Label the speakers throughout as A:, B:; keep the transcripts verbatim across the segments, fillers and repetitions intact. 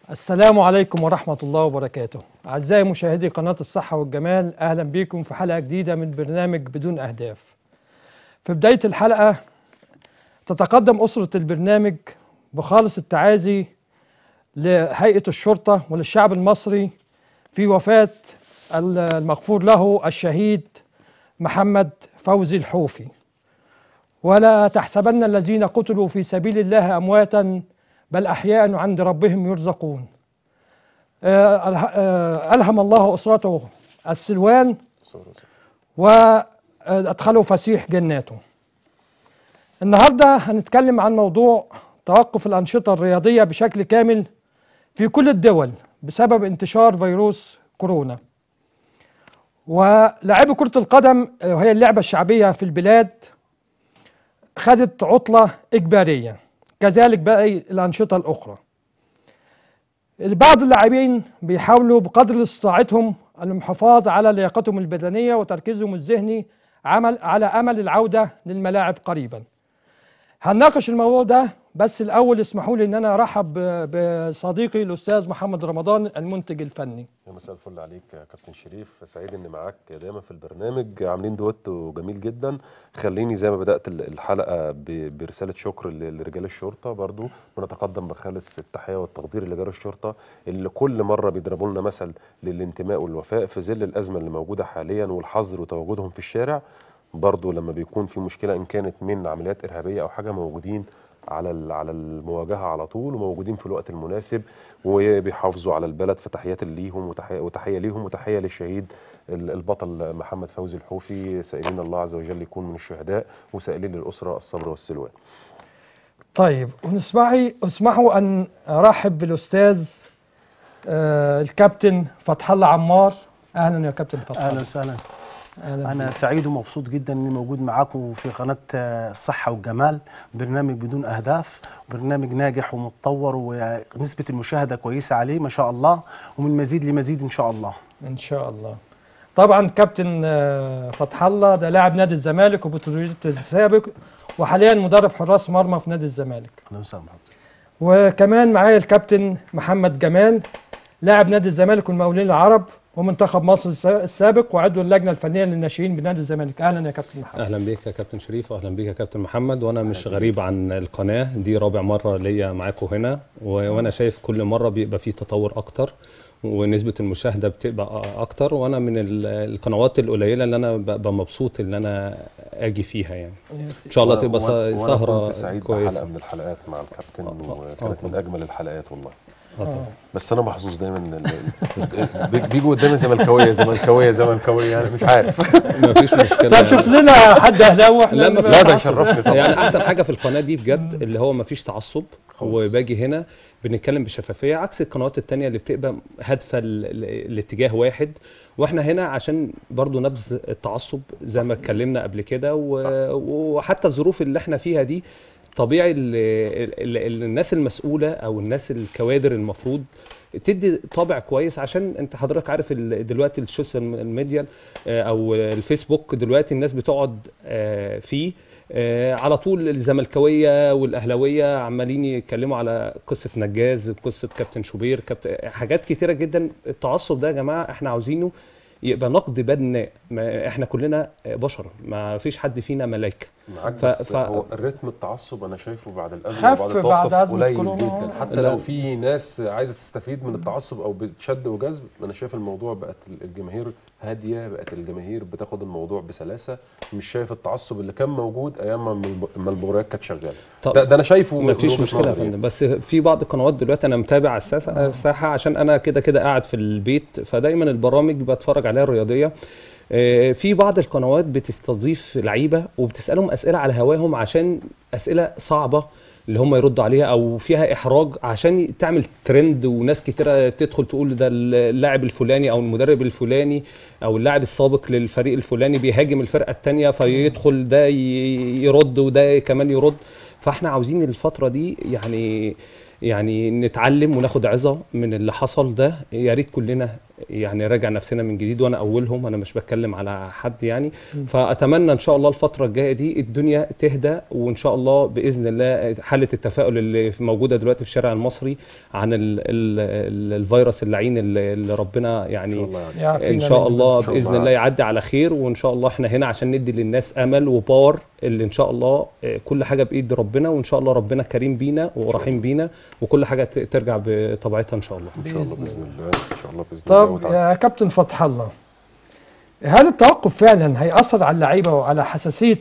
A: السلام عليكم ورحمة الله وبركاته. أعزائي مشاهدي قناة الصحة والجمال، أهلا بكم في حلقة جديدة من برنامج بدون أهداف. في بداية الحلقة تتقدم أسرة البرنامج بخالص التعازي لهيئة الشرطة وللشعب المصري في وفاة المغفور له الشهيد محمد فوزي الحوفي. ولا تحسبن الذين قتلوا في سبيل الله أمواتا بل أحياء عند ربهم يرزقون. ألهم الله أسرته السلوان وأدخله فسيح جناته. النهاردة هنتكلم عن موضوع توقف الأنشطة الرياضية بشكل كامل في كل الدول بسبب انتشار فيروس كورونا. ولاعبي كرة القدم وهي اللعبة الشعبية في البلاد خدت عطلة إجبارية، كذلك باقي الأنشطة الأخرى. بعض اللاعبين بيحاولوا بقدر استطاعتهم المحافظة على لياقتهم البدنية وتركيزهم الذهني عمل على أمل العودة للملاعب قريبا. هنناقش الموضوع ده، بس الأول اسمحوا لي إن أنا أرحب بصديقي الأستاذ محمد رمضان المنتج الفني.
B: يا مساء الفل عليك يا كابتن شريف، سعيد إني معاك دايما في البرنامج، عاملين دويتو جميل جدا. خليني زي ما بدأت الحلقة برسالة شكر لرجال الشرطة، برضو بنتقدم بخالص التحية والتقدير لرجال الشرطة اللي كل مرة بيضربوا لنا مثل للانتماء والوفاء في ظل الأزمة اللي موجودة حاليا والحظر وتواجدهم في الشارع. برضو لما بيكون في مشكلة إن كانت من عمليات إرهابية أو حاجة موجودين على على المواجهه على طول وموجودين في الوقت المناسب وبيحافظوا على البلد. فتحيات ليهم وتحيه وتحيه ليهم وتحيه للشهيد البطل محمد فوزي الحوفي. سائلين الله عز وجل يكون من الشهداء وسائلين للاسره الصبر والسلوان.
A: طيب، ونسمعي اسمحوا ان ارحب بالاستاذ آه الكابتن فتح الله عمار. اهلا يا كابتن فتح الله.
C: اهلا وسهلا. أنا سعيد ومبسوط جدا إني موجود معاكم في قناة الصحة والجمال، برنامج بدون أهداف، برنامج ناجح ومتطور ونسبة المشاهدة كويسة عليه ما شاء الله، ومن مزيد لمزيد إن شاء الله.
A: إن شاء الله. طبعا كابتن فتح الله ده لاعب نادي الزمالك وبتروليت السابق، وحاليا مدرب حراس مرمى في نادي الزمالك.
C: أهلا وسهلا.
A: وكمان معايا الكابتن محمد جمال، لاعب نادي الزمالك والمقاولين العرب ومنتخب مصر السابق وعضو اللجنه الفنيه للناشئين بنادي الزمالك. اهلا يا كابتن محمد.
D: اهلا بيك يا كابتن شريف، واهلا بيك يا كابتن محمد. وانا مش غريب عن القناه دي، رابع مره ليا معاكم هنا، وانا شايف كل مره بيبقى فيه تطور اكتر ونسبه المشاهده بتبقى اكتر، وانا من القنوات القليله اللي انا ببقى مبسوط ان انا اجي فيها. يعني ان شاء الله تبقى سهره
B: كنت سعيد بحلقه من الحلقات مع الكابتن وكانت من اجمل الحلقات والله.
D: آه.
B: بس انا محظوظ دايما بيجوا قدامي زملكاويه زملكاويه زملكاويه يعني مش عارف.
D: مفيش مشكله.
A: طب شوف لنا حد اهلاوي.
D: لا
B: لا ده يشرفني طبعا.
D: يعني احسن حاجه في القناه دي بجد اللي هو مفيش تعصب، وباجي هنا بنتكلم بشفافيه عكس القنوات التانية اللي بتبقى هادفه الاتجاه واحد. واحنا هنا عشان برضو نبذ التعصب زي ما اتكلمنا قبل كده، وحتى الظروف اللي احنا فيها دي طبيعي ال ال ال الناس المسؤولة أو الناس الكوادر المفروض تدي طابع كويس، عشان انت حضرتك عارف دلوقتي السوشيال ميديا أو الفيسبوك دلوقتي الناس بتقعد فيه على طول. الزملكاوية والأهلاوية عمالين يتكلموا على قصة نجاز، قصة كابتن شوبير، كابتن حاجات كتيرة جدا. التعصب ده يا جماعة احنا عاوزينه يبقى نقد بناء. احنا كلنا بشر، ما فيش حد فينا ملائكه.
B: معاك ف... بس ف... هو الريتم التعصب انا شايفه بعد الازمه
A: خف بعد
B: التوقف قليل جدا. حتى لا. لو في ناس عايزه تستفيد من التعصب او بتشد وجذب، انا شايف الموضوع بقت الجماهير هاديه، بقت الجماهير بتاخد الموضوع بسلاسه. مش شايف التعصب اللي كان موجود ايام ما المباريات كانت شغاله. ده, ده انا شايفه
D: ما فيش مشكله يا فندم. بس في بعض القنوات دلوقتي انا متابع الساحه عشان انا كده كده قاعد في البيت، فدايما البرامج بتفرج عليها الرياضيه. في بعض القنوات بتستضيف لعيبه وبتسالهم اسئله على هواهم عشان اسئله صعبه اللي هم يردوا عليها او فيها احراج عشان تعمل ترند، وناس كتيره تدخل تقول ده اللاعب الفلاني او المدرب الفلاني او اللاعب السابق للفريق الفلاني بيهاجم الفرقه الثانيه، فيدخل ده يرد وده كمان يرد. فاحنا عاوزين الفتره دي يعني يعني نتعلم وناخد عظه من اللي حصل ده. يا ريت كلنا يعني راجع نفسنا من جديد، وانا اولهم، انا مش بتكلم على حد يعني. فاتمنى ان شاء الله الفتره الجايه دي الدنيا تهدى، وان شاء الله باذن الله حاله التفاؤل اللي موجوده دلوقتي في الشارع المصري عن ال ال الفيروس اللعين اللي اللي ربنا يعني ان شاء الله باذن الله يعدي على خير. وان شاء الله احنا هنا عشان ندي للناس امل وباور، اللي ان شاء الله كل حاجه بايد ربنا، وان شاء الله ربنا كريم بينا ورحيم بينا، وكل حاجه ترجع بطبيعتها ان شاء الله.
B: ان شاء الله باذن الله، ان شاء الله باذن الله.
A: طب يا كابتن فتح الله، هل التوقف فعلا هيأثر على اللعيبه وعلى حساسيه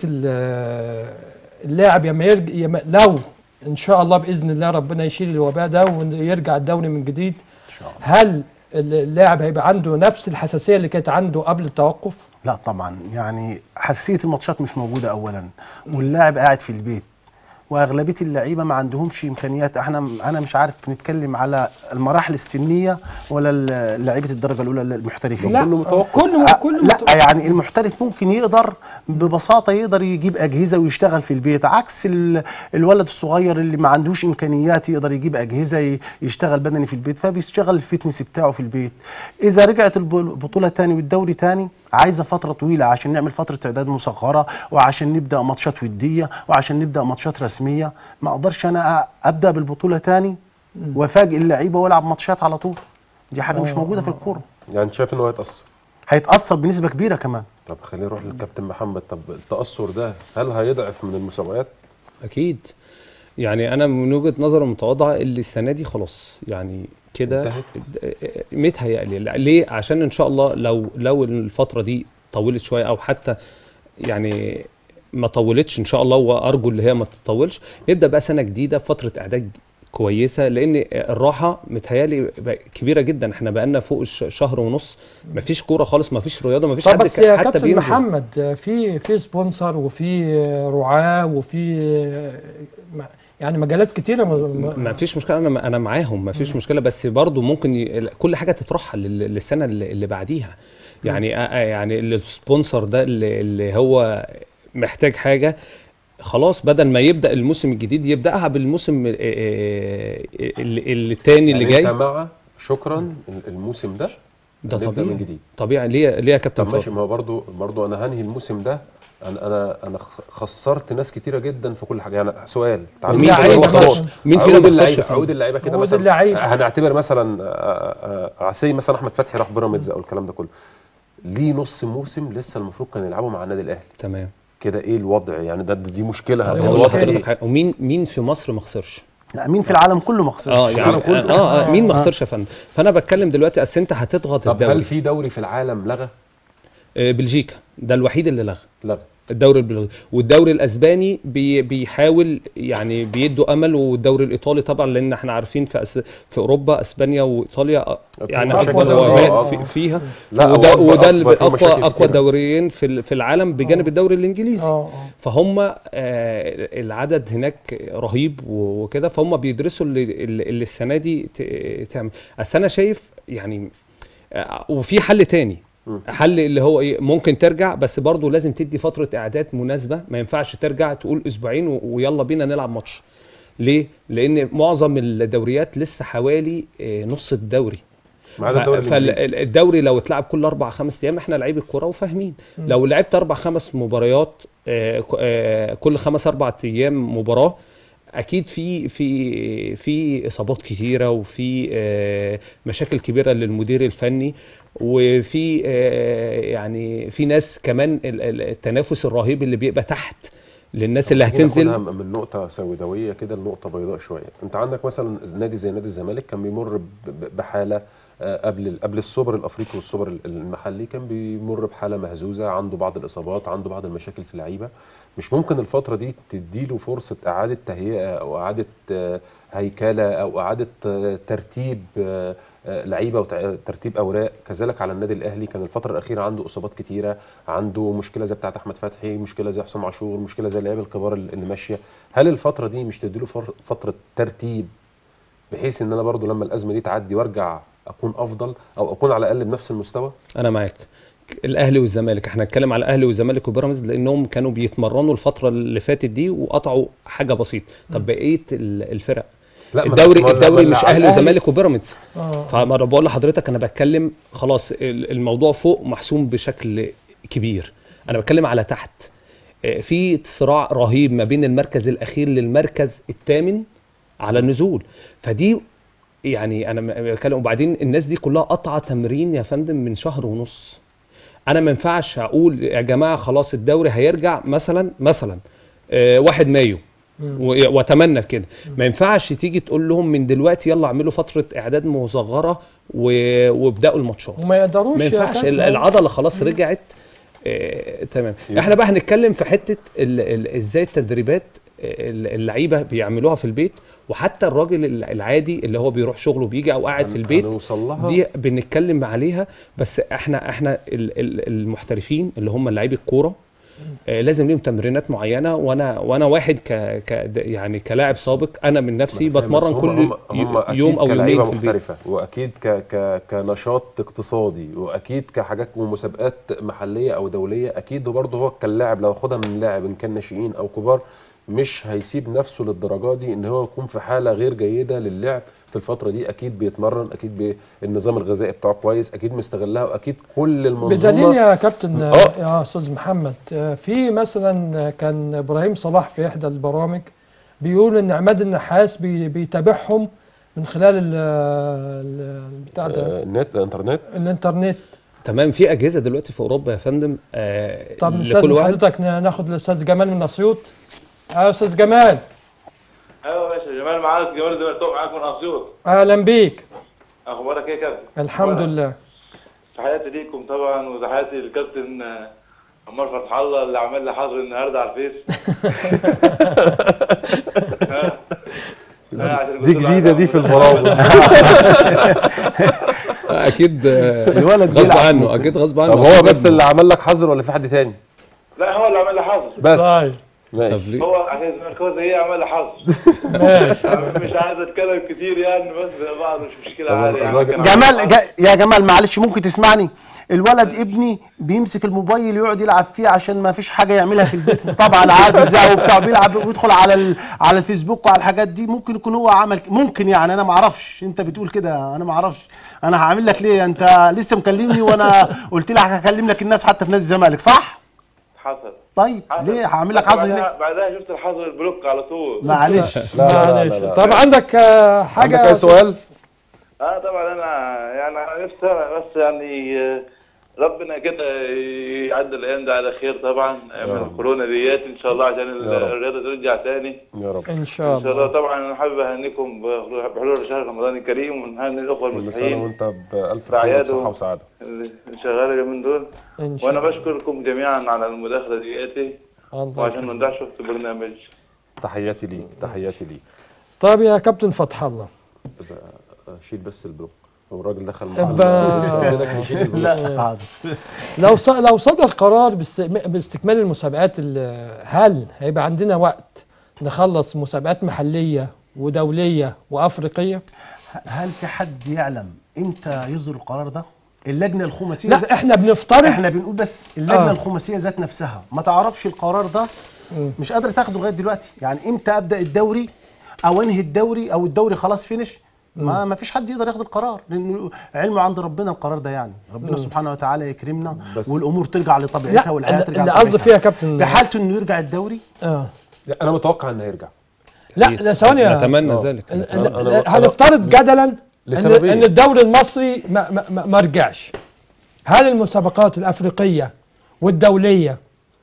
A: اللاعب لما يرجع، لو ان شاء الله باذن الله ربنا يشيل الوباء ده ويرجع الدوري من جديد؟ ان شاء الله. هل اللاعب هيبقى عنده نفس الحساسيه اللي كانت عنده قبل التوقف؟
C: لا طبعا، يعني حساسيه الماتشات مش موجوده اولا، واللاعب قاعد في البيت، واغلبيه اللعيبه ما عندهمش امكانيات. احنا انا مش عارف بنتكلم على المراحل السنيه ولا لعيبه الدرجه الاولى المحترفين؟
A: لا
C: كله
A: متوقف. كله كله
C: لا متوقف. يعني المحترف ممكن يقدر ببساطه يقدر يجيب اجهزه ويشتغل في البيت، عكس الولد الصغير اللي ما عندوش امكانيات يقدر يجيب اجهزه يشتغل بدني في البيت، فبيشتغل الفتنس بتاعه في البيت. اذا رجعت البطوله تاني والدوري تاني عايزه فتره طويله عشان نعمل فتره اعداد مصغره، وعشان نبدا ماتشات وديه، وعشان نبدا ماتشات رسميه. ما اقدرش انا ابدا بالبطوله تاني وافاجئ اللعيبه والعب ماتشات على طول، دي حاجه مش موجوده في الكوره.
B: يعني شايف ان هو هيتاثر؟
C: هيتاثر بنسبه كبيره كمان.
B: طب خلينا نروح للكابتن محمد. طب التاثر ده هل هيضعف من المسابقات؟
D: اكيد. يعني انا من وجهه نظري المتواضعه اللي السنه دي خلاص يعني كده متهيألي. ليه؟ عشان ان شاء الله لو لو الفتره دي طولت شويه، او حتى يعني ما طولتش ان شاء الله، وارجو اللي هي ما تطولش، نبدا بقى سنه جديده فتره اعداد كويسه، لان الراحه متهيألي كبيره جدا. احنا بقى لنا فوق شهر ونص ما فيش كوره خالص، ما فيش رياضه، ما فيش حد
A: بس يا
D: حتى
A: كابتن
D: بينزل.
A: محمد، في في سبونسر وفي رعاه وفي يعني مجالات كتيره.
D: ما فيش مشكله، انا انا معاهم، ما فيش مشكله، بس برضو ممكن ي... كل حاجه تترحل للسنه اللي بعديها. يعني يعني السبونسر ده اللي, اللي هو محتاج حاجه خلاص، بدل ما يبدا الموسم الجديد يبداها بالموسم الثاني اللي جاي.
B: انت مع شكرا الموسم ده
D: ده طبيعي من جديد. طبيعي. ليه ليه يا كابتن؟
B: طب ماشي، ما هو برضه برضه انا هنهي الموسم ده، انا انا انا خسرت ناس كتيره جدا في كل حاجه. يعني سؤال،
D: تعالوا مين مين فينا ما خسرش؟
B: عقود اللعيبه كده مثلا اللعيبة. هنعتبر مثلا عسي مثلا احمد فتحي راح بيراميدز او الكلام ده كله، ليه نص موسم لسه المفروض كان يلعبوا مع النادي الاهلي.
D: تمام
B: كده ايه الوضع؟ يعني ده دي مشكله.
D: إيه؟ ومين مين في مصر ما خسرش؟
C: لا مين في العالم كله ما خسرش؟
D: اه يعني اه, آه مين ما خسرش يا فندم؟ فانا بتكلم دلوقتي اصل انت هتضغط
B: طب
D: الدوري.
B: هل في دوري في العالم لغى؟
D: آه بلجيكا ده الوحيد اللي لغى
B: لغى
D: الدوري البلغي، والدوري الاسباني بي بيحاول يعني بيدوا امل، والدوري الايطالي طبعا لان احنا عارفين في أس في اوروبا اسبانيا وايطاليا يعني اقوى دوريات في فيها، وده وده اللي اقوى اقوى دوريين في في العالم بجانب الدوري الانجليزي. فهم آه العدد هناك رهيب وكده، فهم بيدرسوا اللي, اللي السنه دي تعمل. اصل انا شايف يعني آه وفي حل تاني، حل اللي هو ايه، ممكن ترجع بس برضه لازم تدي فتره اعداد مناسبه. ما ينفعش ترجع تقول اسبوعين ويلا بينا نلعب ماتش. ليه؟ لان معظم الدوريات لسه حوالي نص الدوري. فالدوري لو اتلعب كل اربع خمس ايام، احنا لعيبه الكوره وفاهمين، لو لعبت اربع خمس مباريات كل خمس اربع ايام مباراه، اكيد في في في اصابات كتيره، وفي مشاكل كبيره للمدير الفني، وفي يعني في ناس كمان التنافس الرهيب اللي بيبقى تحت للناس اللي هتنزل.
B: من نقطه سوداويه كده لنقطه بيضاء شويه. انت عندك مثلا نادي زي نادي الزمالك كان بيمر بحاله قبل قبل السوبر الافريقي والسوبر المحلي، كان بيمر بحاله مهزوزه، عنده بعض الاصابات، عنده بعض المشاكل في اللعيبه. مش ممكن الفتره دي تديله فرصه اعاده تهيئه او اعاده هيكله او اعاده ترتيب لعيبه وترتيب اوراق؟ كذلك على النادي الاهلي، كان الفتره الاخيره عنده اصابات كتيره، عنده مشكله زي بتاعه احمد فتحي، مشكله زي حسام عاشور، مشكله زي اللعيبه الكبار اللي ماشيه. هل الفتره دي مش تديله فتره ترتيب بحيث ان انا برضو لما الازمه دي تعدي وارجع اكون افضل، او اكون على الاقل بنفس المستوى؟
D: انا معاك. الاهلي والزمالك، احنا هنتكلم على الاهلي والزمالك وبيراميدز لانهم كانوا بيتمرنوا الفتره اللي فاتت دي وقطعوا حاجه بسيطه. طب بقيه الفرق
B: لا، ما
D: الدوري
B: ما-
D: الدوري
B: ما-
D: مش
B: على
D: اهلي
B: الأهلي.
D: وزمالك وبيراميدز.
A: اه
D: فما أنا بقول لحضرتك انا بتكلم خلاص ال- الموضوع فوق محسوم بشكل كبير، انا بتكلم على تحت. آه، في صراع رهيب ما بين المركز الاخير للمركز الثامن على النزول. فدي يعني انا م- بتكلم، وبعدين الناس دي كلها قطعه تمرين يا فندم من شهر ونص. انا ما ينفعش اقول يا جماعه خلاص الدوري هيرجع مثلا مثلا آه، واحد مايو و- واتمنى كده. ما ينفعش تيجي تقول لهم من دلوقتي يلا اعملوا فتره اعداد مصغره و- وابداوا الماتشات.
A: وما يقدروش
D: ما
A: يا
D: ينفعش،
A: كابتن.
D: ال- العضله خلاص رجعت. آه، تمام. احنا بقى هنتكلم في حته ال- ال- ازاي التدريبات ال- اللعيبه بيعملوها في البيت، وحتى الراجل ال- العادي اللي هو بيروح شغله وبيجي او قاعد في البيت
B: هنوصل لها.
D: دي بنتكلم عليها. بس احنا احنا ال- ال- المحترفين اللي هم لعيبه الكوره آه، لازم ليهم تمرينات معينه. وانا وانا واحد ك, ك يعني كلاعب سابق انا من نفسي
B: فاهم، بس
D: بتمرن
B: هم-
D: كل
B: هم هم أكيد
D: يوم او
B: كلاعيبة
D: يومين في البيت.
B: محترفة، واكيد ك ك كنشاط اقتصادي، واكيد كحاجات ومسابقات محليه او دوليه، اكيد برضه هو كلاعب لو خدها من لاعب ان كان ناشئين او كبار مش هيسيب نفسه للدرجه دي ان هو يكون في حاله غير جيده للعب في الفتره دي. اكيد بيتمرن، اكيد بي النظام الغذائي بتاعه كويس، اكيد مستغلها، واكيد كل المنظومه.
A: بدليل يا كابتن
B: آه.
A: يا استاذ محمد، آه، في مثلا كان ابراهيم صلاح في احدى البرامج بيقول ان عماد النحاس بي- بيتابعهم من خلال ال- ال- بتاع ده
B: آه، النت الانترنت.
A: الانترنت.
D: تمام. في اجهزه دلوقتي في اوروبا يا فندم آه
A: طب
D: لكل
A: استاذ
D: واحد.
A: حضرتك ن- ناخد الاستاذ جمال من اسيوط. يا استاذ جمال
E: ايوه يا باشا، جمال معاك، جمال زملكاوي معاك من اسيوط.
A: اهلا بيك.
E: اخبارك ايه يا كابتن؟
A: الحمد
E: أخبارك؟
A: لله.
E: تحياتي ليكم طبعا، وتحياتي للكابتن آه، عمار فتح الله اللي عامل لي حظر النهارده على الفيس. ها؟ ها، عشان
B: دي
E: كنت
B: جديده دي في
E: بعد-
B: البرامج.
D: اكيد آه،
C: الولد
D: غصب
C: بيلعب.
D: عنه، اكيد غصب عنه.
B: طب هو بس اللي عمل لك حظر ولا في حد تاني؟
E: لا، هو اللي عمل لي حظر.
B: بس
A: طيب
D: طب
B: ماشي.
D: ليه؟
E: هو عشان زملكاوي زي ايه عمل لي حظر.
A: ماشي.
E: مش عايز اتكلم كتير يعني، بس زي بعض مش مشكله
B: طب
E: عادي يعني.
B: الراجل-
E: كان
C: جمال
E: عامل
C: جا يا جمال معلش ممكن تسمعني؟ الولد ابني بيمسك الموبايل يقعد يلعب فيه عشان ما فيش حاجه يعملها في البيت. طبعا عارف ازاي وبتاع، بيلعب ويدخل على ال... على الفيسبوك وعلى الحاجات دي. ممكن يكون هو عمل ك- ممكن يعني انا ما اعرفش، انت بتقول كده انا ما اعرفش. انا هعمل لك ليه؟ انت لسه مكلمني وانا قلت لك هكلم لك الناس حتى في نادي الزمالك، صح؟
E: حصل.
C: طيب
E: حصل.
C: ليه هعمل لك حظر ليه؟
E: بعدها- بعدها شفت الحظر البلوك على طول.
C: معلش.
B: لا لا لا
A: معلش.
B: لا لا.
A: طب عندك آه، حاجه
B: عندك اي سؤال؟
E: اه طبعا انا يعني أنا نفسي أنا بس يعني آه، ربنا كده يعدي الايام دي على خير طبعا من
B: رب.
E: الكورونا ديات ان شاء الله، عشان ال-
B: يا رب.
E: الرياضه ترجع تاني
B: يا رب.
A: ان شاء
E: ان شاء الله.
A: الله.
E: طبعا انا حابب اهنيكم بحلول شهر رمضان الكريم، ونهني الاخوه
B: كل سنه
E: المسيحيين
B: وانت بالف خير
E: بأعياده.
B: وصحه وسعاده.
E: اللي شغاله اليومين دول.
A: ان شاء
E: وانا
A: الله.
E: بشكركم جميعا على المداخله دياتي،
A: الله
E: وعشان ما
A: يخليك.
E: نضيعش وقت البرنامج.
B: تحياتي ليك، تحياتي ليك.
A: طب يا كابتن فتح الله،
B: تبقى شيل بس البلوك، هو الراجل دخل
A: أبا-
B: استاذنك نشيل البلوك.
C: لا حاضر.
A: لو ص- لو صدر قرار باست- باستكمال المسابقات، ال- هل هيبقى عندنا وقت نخلص مسابقات محليه ودوليه وافريقيه؟
C: هل في حد يعلم امتى يصدر القرار ده؟ اللجنه الخماسيه
A: لا احنا بنفترض.
C: احنا بنقول بس اللجنه
A: آه.
C: آه. الخماسيه ذات نفسها ما تعرفش القرار ده، مش قادره تاخده لغايه دلوقتي. يعني امتى ابدا الدوري او انهي الدوري او الدوري خلاص فينش؟ ما ما فيش حد يقدر ياخد القرار، لانه علمه عند ربنا القرار ده. يعني ربنا سبحانه وتعالى يكرمنا
B: بس-
C: والامور ترجع لطبيعتها
A: لا
C: والحياه ترجع
A: اللي قصدي فيها يا كابتن
C: في حالته انه يرجع الدوري.
A: اه
B: لا، انا متوقع انه هيرجع.
A: لا لا ثواني يا
D: نتمنى
B: آه.
D: ذلك.
A: ال-
B: أنا-
A: ال-
B: أنا-
A: هنفترض جدلا ان
B: لسببين.
A: ان الدوري المصري ما, ما, ما- ما رجعش. هل المسابقات الافريقيه والدوليه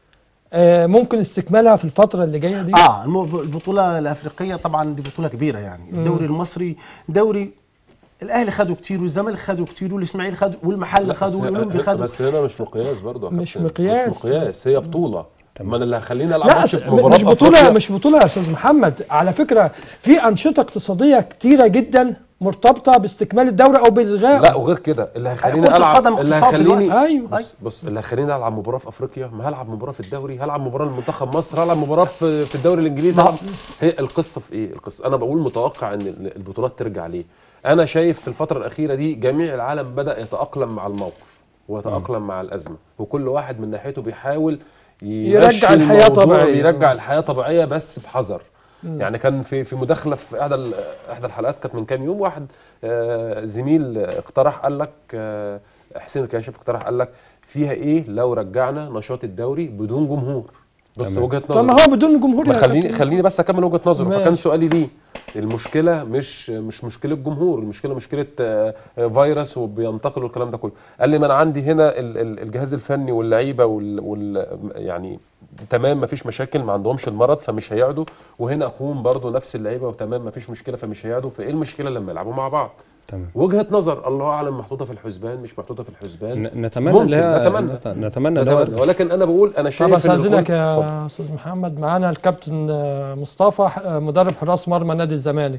A: آه ممكن استكمالها في الفتره اللي جايه دي؟
C: اه المو- البطوله الافريقيه طبعا دي بطوله كبيره. يعني الدوري المصري دوري الاهلي خدوا كتير والزمالك خدوا كتير والاسماعيلي خدوا والمحل
B: لا،
C: خدوا
B: بس-
C: والاولمبي خدوا.
B: بس هنا مش مقياس برضه يا
A: مش
B: كابتن.
A: مقياس.
B: مش مقياس، هي بطوله. ما انا اللي هخليني العب
A: لا
B: ماتش
A: أس-
B: في مباراه
A: مش بطوله
B: أفريقيا.
A: مش بطوله يا استاذ محمد. على فكره في انشطه اقتصاديه كتيره جدا مرتبطه باستكمال الدوري او بالغاء.
B: لا، وغير كده اللي هيخليني
C: كرة
B: العب
C: القدم
B: اللي
C: اقتصاد
B: هيخليني
C: دلوقتي.
A: ايوه
B: بص, بص اللي هيخليني العب مباراه في افريقيا، ما هلعب مباراه في الدوري، هلعب مباراه لمنتخب مصر، هلعب مباراه في, في الدوري الانجليزي. هلعب. هي القصه في ايه؟ القصه انا بقول متوقع ان البطولات ترجع ليه. انا شايف في الفتره الاخيره دي جميع العالم بدا يتاقلم مع الموقف ويتاقلم مع الازمه، وكل واحد من ناحيته بيحاول
A: يرجع
B: يمشي
A: الحياة
B: الموضوع،
A: طبيعية.
B: يرجع الحياه طبيعيه بس بحذر. يعني كان في في مداخله في احدى ال- احدى الحلقات كانت من كام يوم، واحد آه، زميل اقترح قال لك، آه، حسين الكاشف اقترح قال لك فيها ايه لو رجعنا نشاط الدوري بدون جمهور. بص
D: تمام.
B: وجهه
A: طب ما
B: نظر.
A: هو بدون جمهور
B: ما
A: يا
B: خليني
A: كابتن.
B: خليني بس اكمل وجهه نظره.
A: ماشي.
B: فكان سؤالي ليه، المشكله مش مش مشكله جمهور، المشكله مشكله آه، آه، فيروس وبينتقل والكلام ده كله. قال لي ما انا عندي هنا ال- ال- الجهاز الفني واللعيبه وال, وال يعني تمام ما فيش مشاكل، ما عندهمش المرض فمش هيقعدوا، وهنا اقوم برضو نفس اللعيبه وتمام ما فيش مشكله فمش هيقعدوا، فايه المشكله لما يلعبوا مع بعض؟
D: تمام.
B: وجهه نظر الله اعلم، محطوطه في الحسبان مش محطوطه في الحسبان.
D: ن- نتمنى
B: ممكن،
D: اللي هي
B: نتمنى.
D: نت- نتمنى اللي هو
B: نتمنى. ولكن انا بقول انا شايف
A: طب
B: إن
A: استاذنك
B: الكل- اتفضل.
A: يا استاذ محمد، معانا الكابتن آه، مصطفى آه، مدرب حراس مرمى نادي الزمالك.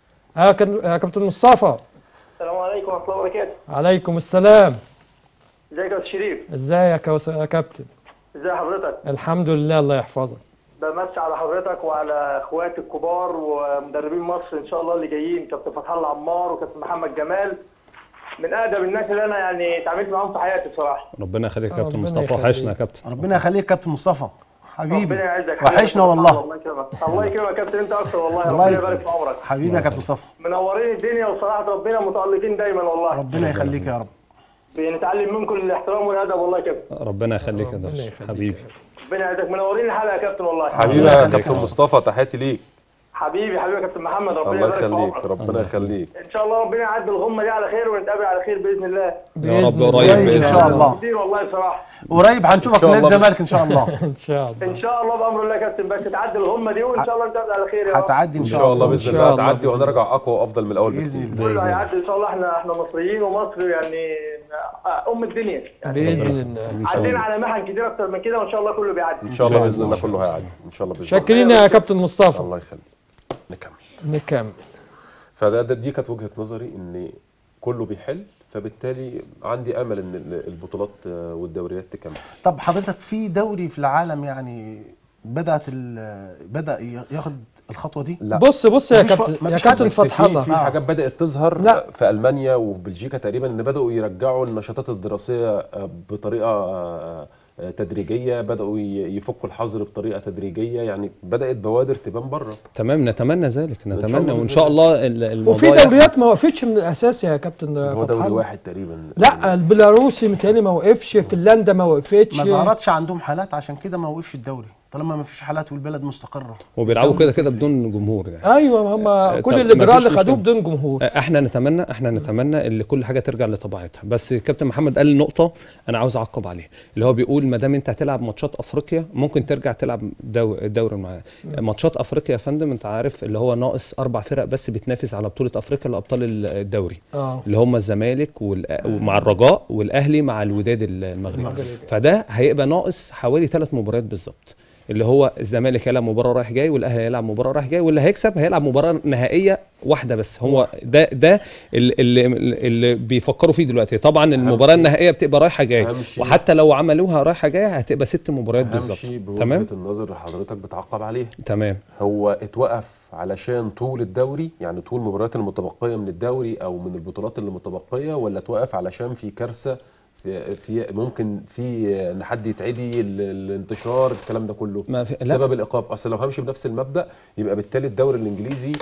A: اه كان- يا كابتن مصطفى.
F: السلام عليكم ورحمة الله وبركاته.
A: عليكم السلام.
F: ازيك يا استاذ شريف؟
A: ازيك يا وس- يا كابتن؟
F: ازي حضرتك؟
A: الحمد لله، الله يحفظك.
F: بمسي على حضرتك وعلى اخواتي الكبار ومدربين مصر ان شاء الله اللي جايين، كابتن فتح الله عمار وكابتن محمد جمال، من اقدم الناس اللي انا يعني اتعاملت معاهم في حياتي بصراحه.
D: ربنا يخليك يا كابتن
A: ربنا
D: مصطفى،
A: يخليك.
D: وحشنا يا كابتن.
C: ربنا يخليك كابتن مصطفى حبيبي،
F: ربنا يعزك.
C: وحشنا والله.
F: الله يكرمك، الله يكرمك يا كابتن، انت اكتر والله.
C: الله
F: ربنا
C: يكرمك.
F: يبارك في عمرك.
C: حبيبي يا كابتن مصطفى،
F: منورين الدنيا وصراحه ربنا متالقين دايما والله.
C: ربنا يخليك يا رب.
F: بنتعلم منكم الاحترام والادب والله يا كابتن.
D: ربنا يخليك يا
A: ربنا
D: درش
A: يخليك.
D: حبيبي.
F: ربنا يعزك، منورين الحلقه يا كابتن والله.
B: حبيبي
C: الله
B: يا
C: يخليك
B: كابتن
C: يا
B: مصطفى، تحياتي ليك.
F: حبيبي حبيبي يا كابتن محمد، ربنا
B: الله
F: يبارك في
B: يخليك،
F: عمرك.
B: ربنا يخليك.
F: ان شاء الله ربنا يعدي الغمه دي على خير ونتقابل على خير باذن الله.
D: يا رب
A: بإذن
D: قريب
A: الله.
C: ان شاء الله،
F: كتير والله بصراحه.
C: قريب هنشوفك في
B: شاء
C: نادي
B: الله.
C: الزمالك ان شاء الله.
A: ان شاء الله.
F: ان شاء الله بامر الله يا كابتن، بس تعدي الغمه دي وان شاء الله نتقابل على خير يا رب.
C: هتعدي
B: ان
C: ان
B: شاء الله
A: إن
B: باذن
A: شاء
B: الله
A: الله
B: هتعدي
A: بإذن
B: وهنرجع اقوى وافضل من الاول
C: بإذن
B: بكتير.
C: الله.
F: كله هيعدي ان شاء الله. احنا احنا مصريين ومصر يعني ام الدنيا يعني.
A: باذن الله.
D: ان شاء
F: عدينا
D: الله.
F: على محن كتير اكتر من كده وان شاء الله كله بيعدي.
B: ان شاء الله باذن الله كله هيعدي ان شاء الله باذن الله.
A: شاكرين يا كابتن مصطفى.
B: الله يخليك. نكمل.
A: نكمل.
B: فده ده دي كانت وجهه نظري، ان كله بيحل، فبالتالي عندي امل ان ال- البطولات آه، والدوريات تكمل.
C: طب حضرتك في دوري في العالم يعني بدات ال- بدا ياخد الخطوه دي؟
B: لا
A: بص بص يا
C: مفيش
A: كابتن
C: ف-
A: يا
C: مفيش
A: كابتن
B: بس
A: فتح
B: في
A: الله.
B: في حاجات بدات تظهر
A: لا.
B: في المانيا وبلجيكا تقريبا، ان بداوا يرجعوا النشاطات الدراسيه آه، بطريقه آه، آه، تدريجيه، بداوا ي- يفكوا الحظر بطريقه تدريجيه، يعني بدات بوادر تبان بره.
D: تمام، نتمنى ذلك،
B: شاء
D: نتمنى
B: الله
D: وان
B: بإذن
D: شاء الله ال- الموضوع
A: وفي
D: يحصل.
A: دوريات ما وقفتش من الاساس يا كابتن
B: هو
A: فتح
B: دوري
A: الله.
B: واحد تقريبا.
A: لا البيلاروسي متهيألي ما وقفش، فنلندا ما وقفتش.
C: ما ظهرتش عندهم حالات عشان كده ما وقفش الدوري، طالما ما فيش حالات والبلد مستقره.
D: وبيلعبوا كده كده بدون جمهور يعني.
A: ايوه هم
D: طب
A: كل الاجراء
D: مفيش
A: اللي خدوه
D: مشكلة.
A: بدون جمهور.
D: احنا نتمنى احنا نتمنى ان كل حاجه ترجع لطبيعتها. بس كابتن محمد قال نقطه انا عاوز اعقب عليها، اللي هو بيقول ما دام انت هتلعب ماتشات افريقيا ممكن ترجع تلعب دو الدوري معانا. ماتشات افريقيا يا فندم انت عارف اللي هو ناقص اربع فرق بس بتنافس على بطوله افريقيا لابطال الدوري،
A: اه
D: اللي هم الزمالك والأ- ومع الرجاء والاهلي مع الوداد المغربي. فده هيبقى ناقص حوالي ثلاث مباريات بالظبط، اللي هو الزمالك هيلعب مباراه رايح جاي والاهلي هيلعب مباراه رايح جاي، واللي هيكسب هيلعب مباراه نهائيه واحده بس. هو ده ده اللي, اللي, اللي بيفكروا فيه دلوقتي. طبعا المباراه النهائيه بتبقى رايحه جايه،
B: أهم شيء-
D: وحتى لو عملوها رايحه جايه هتبقى ست مباريات
B: اهم
D: بالظبط.
B: شيء
D: تمام
B: بوجهه النظر اللي حضرتك بتعقب عليها،
D: تمام.
B: هو اتوقف علشان طول الدوري، يعني طول المباريات المتبقيه من الدوري او من البطولات اللي متبقيه، ولا اتوقف علشان في كارثه في, في ممكن في ان حد يتعدي ال- الانتشار الكلام ده كله؟
D: ما في لا
B: سبب الايقاف. اصل لو همشي بنفس المبدا يبقى بالتالي الدوري الانجليزي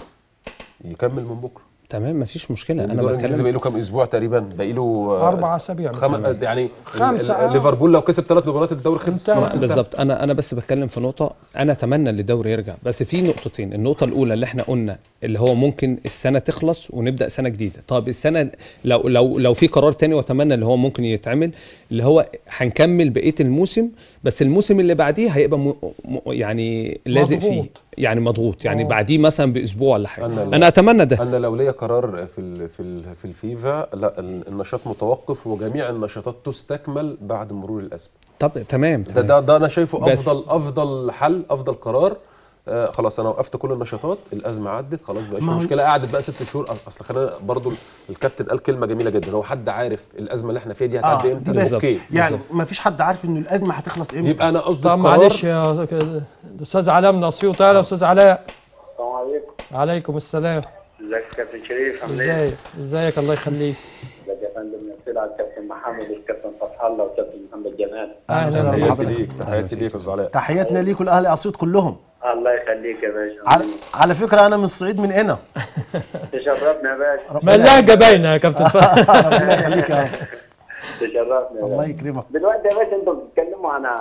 B: يكمل من بكره.
D: تمام مفيش مشكله.
B: انا
D: انا
B: الدوري الانجليزي بقى
D: بتكلم
B: له كام اسبوع تقريبا، بقى له
A: اربع اسابيع
B: خم... يعني
A: خمسة،
B: ال-
A: آه.
B: ال- ليفربول لو كسب ثلاث مباريات الدوري خلص.
A: انتهى.
B: خلاص انتهى.
D: بالظبط. انا انا بس بتكلم في نقطه، انا اتمنى ان الدوري يرجع، بس في نقطتين. النقطه الاولى اللي احنا قلنا اللي هو ممكن السنه تخلص ونبدا سنه جديده. طب السنه لو لو لو في قرار تاني واتمنى اللي هو ممكن يتعمل، اللي هو هنكمل بقيه الموسم، بس الموسم اللي بعديه هيبقى م... م... يعني لازق فيه،
A: مضغوط.
D: يعني مضغوط، يعني
A: آه.
D: بعديه مثلا باسبوع ولا حاجه.
B: أنا-
D: انا اتمنى ده.
B: انا لو ليا قرار في ال في ال في الفيفا، لا ال- النشاط متوقف وجميع النشاطات تستكمل بعد مرور الازمه.
D: طب تمام
B: ده
D: تمام.
B: ده, ده انا شايفه
D: بس-
B: افضل افضل حل، افضل قرار. آه خلاص انا وقفت كل النشاطات، الازمه عدت خلاص، بقاش
C: ما هو-
B: مشكله، قعدت بقى ست شهور. اصل خلينا برضو الكابتن قال كلمه جميله جدا، هو حد عارف الازمه اللي احنا فيها دي هتعدي
C: اه
B: امتى؟
C: دي بس
B: اوكي
C: يعني ما فيش حد عارف ان الازمه هتخلص امتى.
B: يبقى انا قصدي
A: طب
B: القرار-
A: معلش يا الاستاذ علاء من اسيوط. اهلا استاذ علاء.
F: السلام عليكم.
A: عليكم السلام.
F: ازيك يا كابتن شريف؟ عامل ايه؟
A: ازيك ازيك الله يخليك.
F: ازيك يا فندم؟ نسيت على الكابتن محمد والكابتن فتح الله والكابتن محمد جمال.
A: اهلا
C: وسهلا
B: تحياتي
C: بحضرتك.
B: ليك، تحياتي ليك يا استاذ علاء.
C: تحياتنا ليكم الاهلي اسيوط كلهم.
G: الله يخليك يا باشا.
C: على, على فكره انا من الصعيد، من هنا.
G: تشرفنا يا باشا.
A: ملاها جباينه يا كابتن فهد.
C: ربنا يخليك يا رب.
G: تشرفنا.
C: الله يكرمك.
G: دلوقتي يا باشا انتوا بتتكلموا عن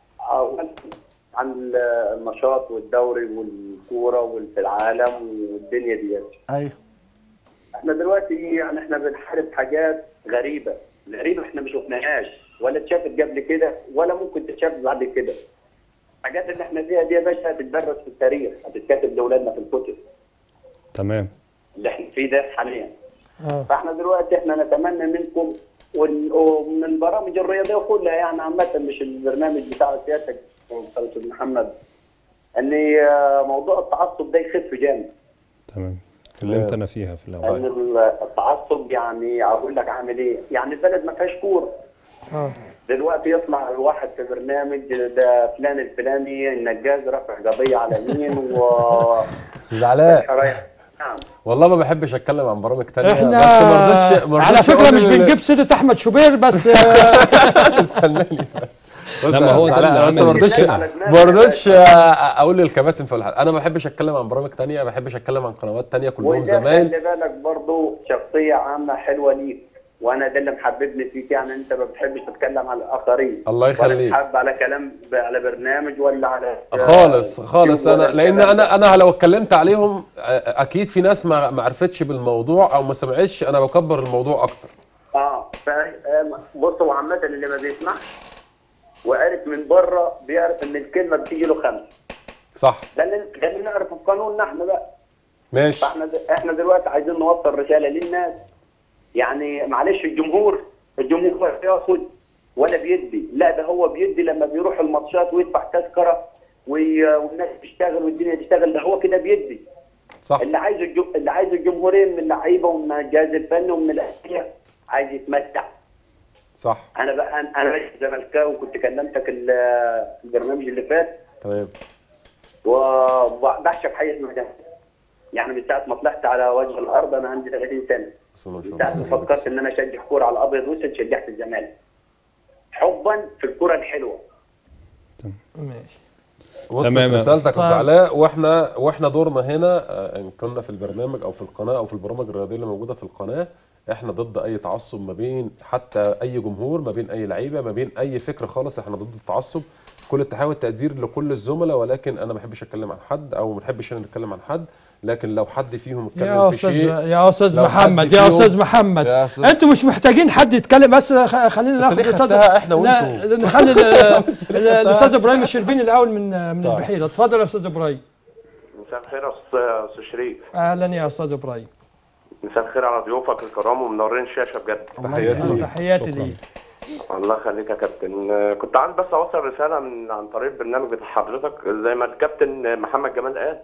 G: عن النشاط والدوري والكوره وفي العالم والدنيا دي.
C: ايوه.
G: احنا دلوقتي يعني احنا بنحارب حاجات غريبه، غريبه احنا ما شفناهاش ولا اتشافت قبل كده ولا ممكن تتشاف بعد كده. الحاجات اللي احنا فيها دي يا باشا هتتدرس في التاريخ، هتتكتب لاولادنا في الكتب.
D: تمام.
G: اللي احنا فيه ده حاليا.
A: اه
G: فاحنا دلوقتي احنا نتمنى منكم وال- ومن البرامج الرياضيه كلها يعني عامه، مش البرنامج بتاع سيادتك استاذ محمد، ان موضوع التعصب ده يخف جامد.
D: تمام. اتكلمت انا فيها في الاول.
G: ان التعصب يعني اقول لك عامل ايه؟ يعني البلد ما فيهاش كوره.
A: اه
G: دلوقتي يطلع الواحد في برنامج ده فلان الفلاني النجاز رفع قضيه على مين و
B: استاذ علاء،
G: نعم.
B: والله ما بحبش اتكلم عن برامج تانية
A: احنا
B: بس ما رضيتش ما
A: على
B: رضيتش
A: فكره
B: أقول
A: مش
B: ال-
A: بنجيب سيره احمد شوبير بس.
B: استناني بس. بص
D: لا، ما
B: يا
D: هو
B: أستاذ
D: ده
B: علاء،
D: اللي
B: أنا بس
D: عمل
B: ما رضيتش
D: المشكلة.
B: ما رضيتش اقول للكباتن في الحلقه، انا ما بحبش اتكلم عن برامج تانية، ما بحبش اتكلم عن قنوات تانية، كلهم
G: وده
B: زمايل.
G: خلي بالك برضه شخصيه عامه حلوه ليك، وانا ده اللي محببني فيك، يعني انت ما بتحبش تتكلم على الاخرين.
B: الله يخليك.
G: ولا تحب على كلام على برنامج ولا على
B: خالص خالص، انا
G: ولا
B: لان
G: الكلام
B: انا
G: ده.
B: انا لو اتكلمت عليهم اكيد في ناس ما ما عرفتش بالموضوع او ما سمعتش، انا بكبر الموضوع اكتر.
G: اه فاهم. بص هو عامه اللي ما بيسمعش وعرف من بره بيعرف ان الكلمه بتيجي له خمسه.
B: صح.
G: لان خلينا نعرف قانوننا احنا بقى.
B: ماشي.
G: فاحنا د... احنا دلوقتي عايزين نوصل رساله للناس. يعني معلش الجمهور الجمهور ياخد ولا بيدي، لا ده هو بيدي لما بيروح الماتشات ويدفع تذكره وي... والناس تشتغل والدنيا تشتغل، ده هو كده بيدي.
B: صح.
G: اللي عايزه الج... اللي عايزه الجمهورين من اللعيبه ومن الجهاز الفني ومن الانديه عايز يتمتع.
B: صح.
G: انا بقى انا انا زملكاوي وكنت كلمتك ال- البرنامج اللي فات،
B: تمام.
G: وبعشق حي اسمها، يعني من ساعه ما طلعت على وجه الارض انا عندي ثلاثين سنه.
B: بسم الله ما
G: من
B: شاء
G: ساعه ما
B: الله.
G: فكرت ان انا اشجع كوره على الابيض والاسود شجعت الزمالك. حبا في الكوره الحلوه.
A: ماشي.
B: وصلت
D: تمام.
B: رسالتك يا استاذ
A: طيب.
B: علاء، واحنا واحنا دورنا هنا آه، ان كنا في البرنامج او في القناه او في البرامج الرياضيه اللي موجوده في القناه، احنا ضد اي تعصب ما بين حتى اي جمهور، ما بين اي لعيبه، ما بين اي فكر خالص، احنا ضد التعصب. كل التحاول والتقدير لكل الزملاء، ولكن انا ما بحبش اتكلم عن حد او ما بحبش انا نتكلم عن حد، لكن لو حد فيهم اتكلم
A: يا
B: في
A: استاذ
B: شيء.
A: يا استاذ
B: لو حد
A: محمد يا
B: فيهم-
A: استاذ محمد
B: يا أستاذ-
A: انتوا مش محتاجين حد يتكلم، بس خ- خلينا ناخد
B: ليه
A: الاستاذ
B: خدتها إحنا
A: لا،
B: وأنتوا؟
A: نخلي ال- ال- الاستاذ ابراهيم الشربيني الاول من من
B: طيب.
A: البحيره. اتفضل يا استاذ ابراهيم.
H: مساء الخير يا أستاذ- استاذ شريف.
A: اهلا يا استاذ ابراهيم.
H: مساء الخير على ضيوفك الكرام ومنورين الشاشه بجد.
B: تحياتي ليك.
A: تحياتي
D: شكراً.
A: ليك.
H: الله يخليك يا كابتن. آه، كنت عايز بس اوصل رساله من عن طريق البرنامج بتاع حضرتك، زي ما الكابتن محمد جمال قال.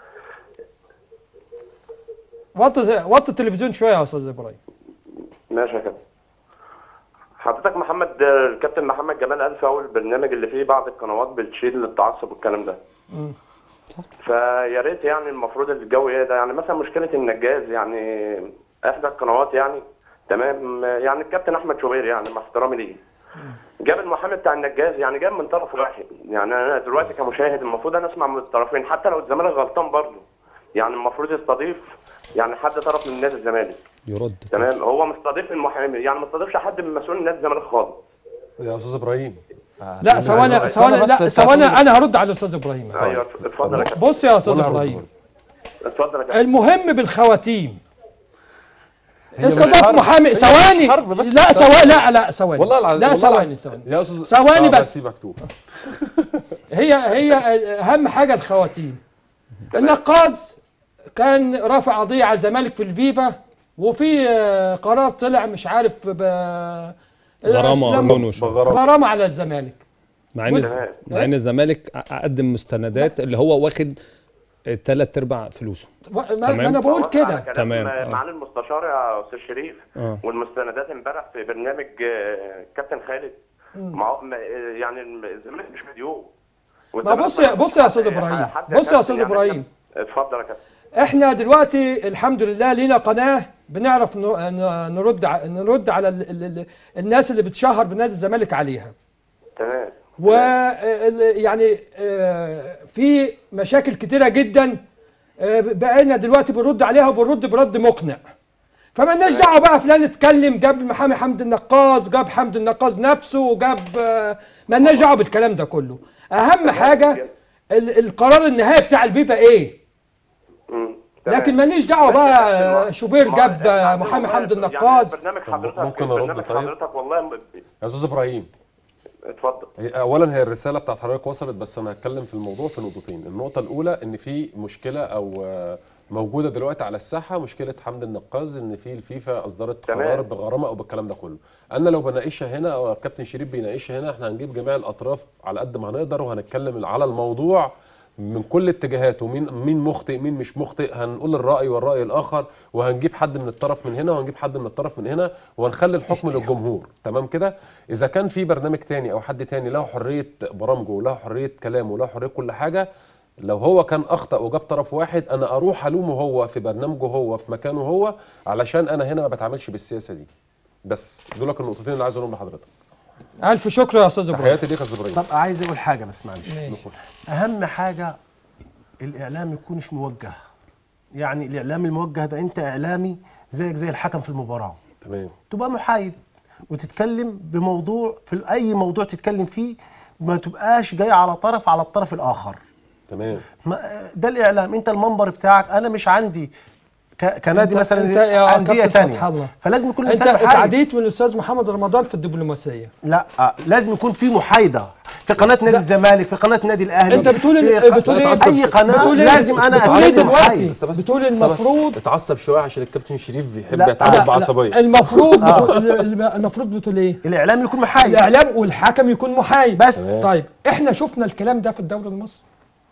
A: وطي وطي التلفزيون شويه يا استاذ ابراهيم.
H: ماشي يا كابتن. حضرتك محمد آه، الكابتن محمد جمال قال في اول البرنامج اللي فيه بعض القنوات بتشيل التعصب والكلام ده. فيا ريت يعني المفروض الجو ايه ده، يعني مثلا مشكله النجاز، يعني احدى القنوات يعني تمام، يعني الكابتن احمد شوبير يعني مع احترامي ليه جاب المحامي بتاع النجاز، يعني جاب من طرف واحد. يعني انا دلوقتي كمشاهد المفروض انا اسمع من الطرفين، حتى لو الزمالك غلطان برضه يعني المفروض يستضيف يعني حد طرف من نادي الزمالك.
D: يرد.
H: تمام. هو مستضيف المحامي، يعني ما استضيفش حد من مسؤول نادي الزمالك خالص.
B: يا استاذ ابراهيم.
A: لا ثواني ثواني لا ثواني انا هرد على الاستاذ ابراهيم.
H: ايوه اتفضل يا كابتن.
A: بص يا استاذ
B: وأنا هرد
A: ابراهيم،
B: برضه.
H: اتفضل يا كابتن.
A: المهم بالخواتيم.
B: هي مش
A: استضاف
B: حرب.
A: محامي.
B: هي مش
A: ثواني
B: حرب بس.
A: لا ثواني لا لا ثواني
B: والله العظيم
A: لا
B: والله
A: ثواني
B: العظيم.
A: ثواني
B: يا استاذ
A: ثواني
B: آه،
A: بس.
B: سيبك تو.
A: هي هي اهم حاجه الخواتيم. النقاز كان رافع قضيه على الزمالك في الفيفا، وفي آه، قرار طلع مش عارف ب
D: غرامه
A: الإسلام-
D: عنوان وشو.
B: بغرامة.
A: غرامه على الزمالك.
D: مع ان
A: بص.
D: مع ان الزمالك قدم مستندات اللي هو واخد ثلاث ارباع فلوسه.
A: ما
D: تمام.
A: ما انا بقول
H: وافق على
A: كده.
H: كلام
D: تمام. آه.
H: معالي المستشار يا استاذ شريف
D: آه.
H: والمستندات امبارح في برنامج آه، كابتن خالد. مع ما- يعني الزمالك مش مديون.
A: ما بص يا بص يا استاذ ابراهيم، بص يا استاذ ابراهيم،
H: اتفضل يا كابتن.
A: احنا دلوقتي الحمد لله لينا قناه بنعرف ن- ن- نرد ع- نرد على ال ال ال الناس اللي بتشهر بنادي الزمالك عليها.
H: تمام.
A: و يعني في مشاكل كتيره جدا بقينا دلوقتي بنرد عليها وبنرد برد مقنع. فمالناش دعوه بقى فلان اتكلم جاب محامي حمدي النقاز، جاب حمدي النقاز نفسه، جاب مالناش دعوه بالكلام ده كله. اهم حاجه القرار النهائي بتاع الفيفا ايه؟ لكن ماليش دعوه بقى شوبير جاب محامي حمدي النقاز.
H: برنامج حضرتك
B: ممكن ارد؟
H: برنامج
B: طيب
H: حضرتك والله
B: يا استاذ ابراهيم،
H: اتفضل.
B: اولا هي الرساله بتاعت حضرتك وصلت، بس انا هتكلم في الموضوع في نقطتين. النقطه الاولى ان في مشكله او موجوده دلوقتي على الساحه، مشكله حمدي النقاز، ان في الفيفا اصدرت قرار بغرامه او بالكلام ده كله. انا لو بناقشها هنا او الكابتن شريف بيناقشها هنا، احنا هنجيب جميع الاطراف على قد ما هنقدر، وهنتكلم على الموضوع من كل اتجاهاته، مين مين مخطئ مين مش مخطئ، هنقول الراي والراي الاخر، وهنجيب حد من الطرف من هنا وهنجيب حد من الطرف من هنا، وهنخلي الحكم للجمهور. تمام كده؟ اذا كان في برنامج تاني او حد تاني له حريه برامجه وله حريه كلامه وله حريه كل حاجه، لو هو كان اخطا وجاب طرف واحد، انا اروح الومه هو في برنامجه هو في مكانه هو، علشان انا هنا ما بتعاملش بالسياسه دي. بس دول كانوا النقطتين اللي عايز اقولهم لحضرتك.
A: الف شكر يا استاذ ابراهيم.
B: تحياتي ليك يا استاذ ابراهيم.
C: طب عايز اقول حاجه بس معلش. اهم حاجه الاعلام يكونش موجه. يعني الاعلام الموجه ده، انت اعلامي زيك زي الحكم في المباراه.
B: تمام.
C: تبقى محايد وتتكلم بموضوع، في اي موضوع تتكلم فيه، ما تبقاش جاي على طرف على الطرف الاخر.
B: تمام.
C: ده الاعلام. انت المنبر بتاعك، انا مش عندي كنادي مثلا انديه ثانيه، فلازم يكون
A: انت اتعديت من الاستاذ محمد رمضان في الدبلوماسيه.
C: لا لازم يكون في محايده في قناه نادي الزمالك، في قناه نادي الاهلي.
A: انت بتقول بتقول ايه؟
C: اي قناه لازم انا
A: بتقول ايه دلوقتي؟ بتقول المفروض
B: اتعصب شويه عشان الكابتن شريف بيحب يتعامل بعصبيه.
A: المفروض المفروض بتقول ايه؟
C: الاعلام يكون محايد،
A: الاعلام والحكم يكون محايد
C: بس.
A: طيب احنا شفنا الكلام ده في الدوري المصري.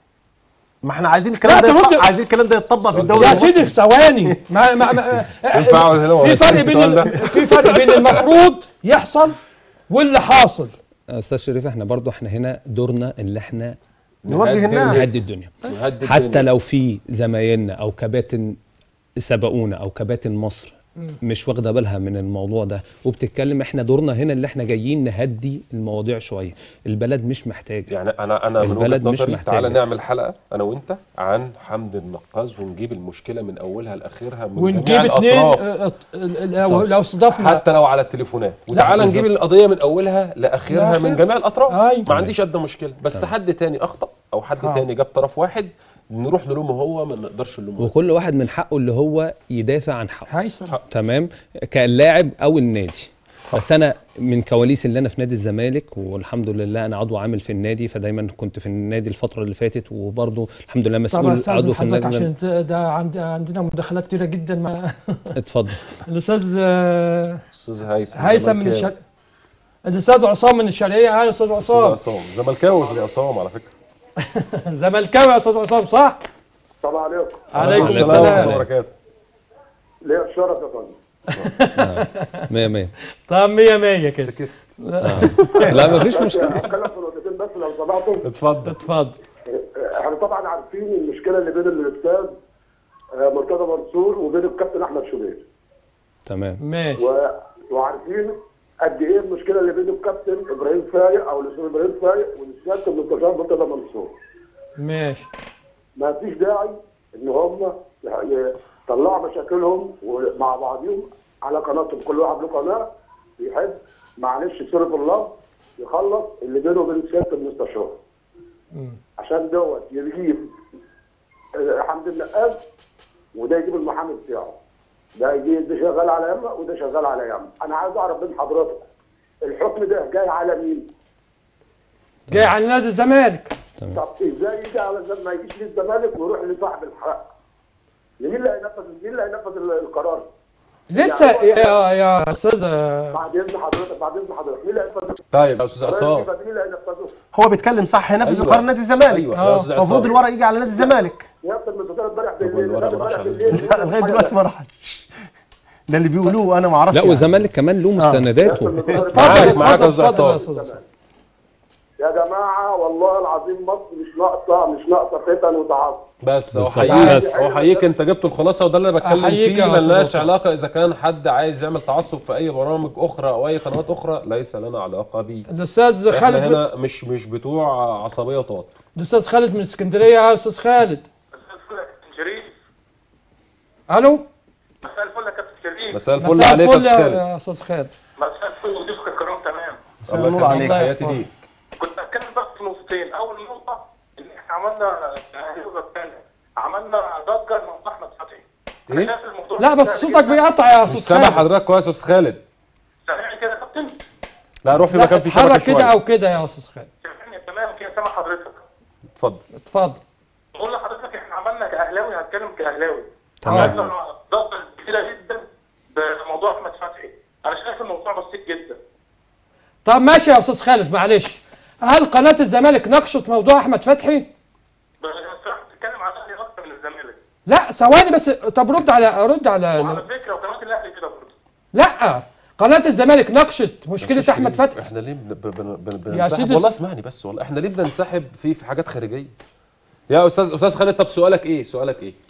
C: ما احنا عايزين الكلام ده يطبق. عايزين الكلام ده يطبق في الدوري
A: يا سيدي ثواني. ما ما, ما في فرق بين في فرق بين المفروض يحصل واللي حاصل.
D: استاذ شريف، احنا برضو احنا هنا دورنا اللي احنا
C: نوجه الناس،
D: نهدي الدنيا. حتى لو في زمايلنا او كباتن سبقونا او كباتن مصر مش واخده بالها من الموضوع ده وبتتكلم، احنا دورنا هنا اللي احنا جايين نهدي المواضيع شويه. البلد مش محتاجه.
B: يعني انا انا من وجهه نظري تعالى نعمل حلقه انا وانت عن حمدي النقاز، ونجيب المشكله من اولها لاخرها من
A: ونجيب
B: جميع الاطراف،
A: لو استضفنا
B: حتى لو على التليفونات، وتعالى نجيب القضيه من اولها لاخرها من جميع الاطراف.
A: أيوة.
B: ما عنديش ادنى مشكله، بس طيب. حد تاني اخطا او حد آه. تاني جاب طرف واحد، نروح نلومه هو، ما نقدرش نلومه.
D: وكل واحد من حقه اللي هو يدافع عن حقه.
A: هيثم.
D: تمام، كلاعب او النادي. صح. بس انا من كواليس اللي انا في نادي الزمالك، والحمد لله انا عضو عامل في النادي، فدايما كنت في النادي الفتره اللي فاتت، وبرضه الحمد لله مسؤول عضو في النادي.
A: عشان ده عند عندنا مداخلات كتيره جدا مع
D: اتفضل.
A: الاستاذ
B: استاذ هيثم
A: هيثم من الشرقيه، الاستاذ عصام من الشرقيه. اهلا استاذ عصام.
B: استاذ عصام زملكاوي. استاذ عصام على فكره
A: زملكاوي يا استاذ عصام، صح؟
I: السلام عليكم.
A: عليكم السلام ورحمه الله
B: وبركاته.
I: ليه الشرف يا فندم.
D: مية مية.
A: طب مية مية كده.
B: سكت.
D: لا مفيش مشكله.
I: هتكلم في نقطتين بس لو سمحتوا.
B: اتفضل
A: اتفضل.
I: احنا طبعا عارفين المشكله اللي بين الاستاذ مرتضى منصور وبين الكابتن احمد شوبير.
D: تمام.
A: ماشي.
I: و... وعارفين قد ايه المشكله اللي بين الكابتن ابراهيم فايق او الاستاذ ابراهيم فايق والسياده المستشار مرتضى منصور.
A: ماشي.
I: ما فيش داعي ان هم يطلعوا مشاكلهم مع بعضهم على قناتهم، كل واحد له قناه بيحب معلش بصرف الله يخلص اللي بينه وبين سياده المستشار. عشان دوت يجيب حمدي النقاز وده يجيب المحامي بتاعه. ده يجي ده شغال على يمه وده شغال على يمه. انا عايز اعرف من حضرتك الحكم ده جاي على مين؟
A: جاي على نادي الزمالك.
I: طب ازاي يجي على الزمالك ما يجيش للزمالك ويروح لصاحب الحق؟ مين اللي هينفذ مين اللي هينفذ القرار؟
A: لسه يعني يا يا استاذ
I: بعد اذن حضرتك بعد اذن حضرتك مين اللي هينفذ؟
B: طيب يا استاذ عصام،
I: مين اللي هينفذه؟
C: هو بيتكلم صح، هينفذ أيوة. قرار نادي الزمالك.
B: ايوه يا استاذ عصام،
C: المفروض الورق يجي على نادي الزمالك.
I: يا استاذ المستشار امبارح
B: بالليل الورق ما راحش على الزمالك
C: لغايه دلوقتي ما راحش. ده اللي بيقولوه انا ما اعرفش.
D: لا والزمالك كمان له مستنداته.
A: اتفضل معاك يا استاذ عصام.
I: يا جماعه والله العظيم مصر مش ناقصه مش ناقصه فتن وتعصب.
B: بس
D: بالظبط.
B: احييك
D: بس.
B: احييك انت جبت الخلاصه، وده اللي انا بتكلم
A: أحييك
B: فيه.
A: يا أستاذ
B: ملناش
A: أسامة.
B: علاقه اذا كان حد عايز يعمل تعصب في اي برامج اخرى او اي قنوات اخرى، ليس لنا علاقه بيه.
A: الاستاذ
B: احنا
A: خالد
B: هنا مش مش بتوع عصبيه وتوتر.
A: الاستاذ خالد من اسكندريه. يا استاذ خالد.
J: شريف.
A: الو.
J: مساء الفل يا كابتن شريف.
B: مساء الفل
A: مساء
B: عليك يا
A: الفل
B: استاذ خالد.
A: يا استاذ خالد.
J: مساء الفل وضيفك الكرام. تمام.
B: الله
C: النور
B: يخليك،
C: عليك.
B: تحياتي ليك.
J: كنت هتكلم بس في نقطتين. اول نقطه ان احنا عملنا عملنا ضجه من احمد فتحي.
B: ايه؟
J: شايف الموضوع
A: لا بس صوتك بيقطع يا
B: مش
A: استاذ
B: سامع
A: خالد.
B: حضرتك كويس يا استاذ خالد.
J: سامعني كده يا كابتن؟
B: لا روح في
A: لا
B: مكان فيه شبكه
A: اتحرك كده
B: شويه.
A: او كده يا استاذ خالد.
J: سامعني تمام كده، سامع حضرتك.
B: اتفضل.
A: اتفضل.
J: بقول لحضرتك احنا عملنا كاهلاوي، هتكلم كاهلاوي.
A: تمام.
J: عملنا ضجه كبيره جدا بموضوع احمد فتحي. انا شايف الموضوع بسيط جدا.
A: طب ماشي يا استاذ خالد، معلش. هل قناه الزمالك ناقشت موضوع احمد فتحي؟
J: الصراحه بتتكلم على الاهلي اكتر من الزمالك.
A: لا ثواني بس، طب رد على رد
J: وعلى
A: على
J: فكره وقناه الاهلي كده برضه.
A: لا قناه الزمالك ناقشت مشكله
B: أستاذ
A: احمد
B: شريف،
A: فتحي.
B: احنا ليه بن- بن- بن-
A: يا
B: بننسحب؟
A: سيدي
B: والله
A: س-
B: اسمعني بس، والله احنا ليه بننسحب في في حاجات خارجيه؟ يا استاذ استاذ خالد، طب سؤالك ايه؟ سؤالك ايه؟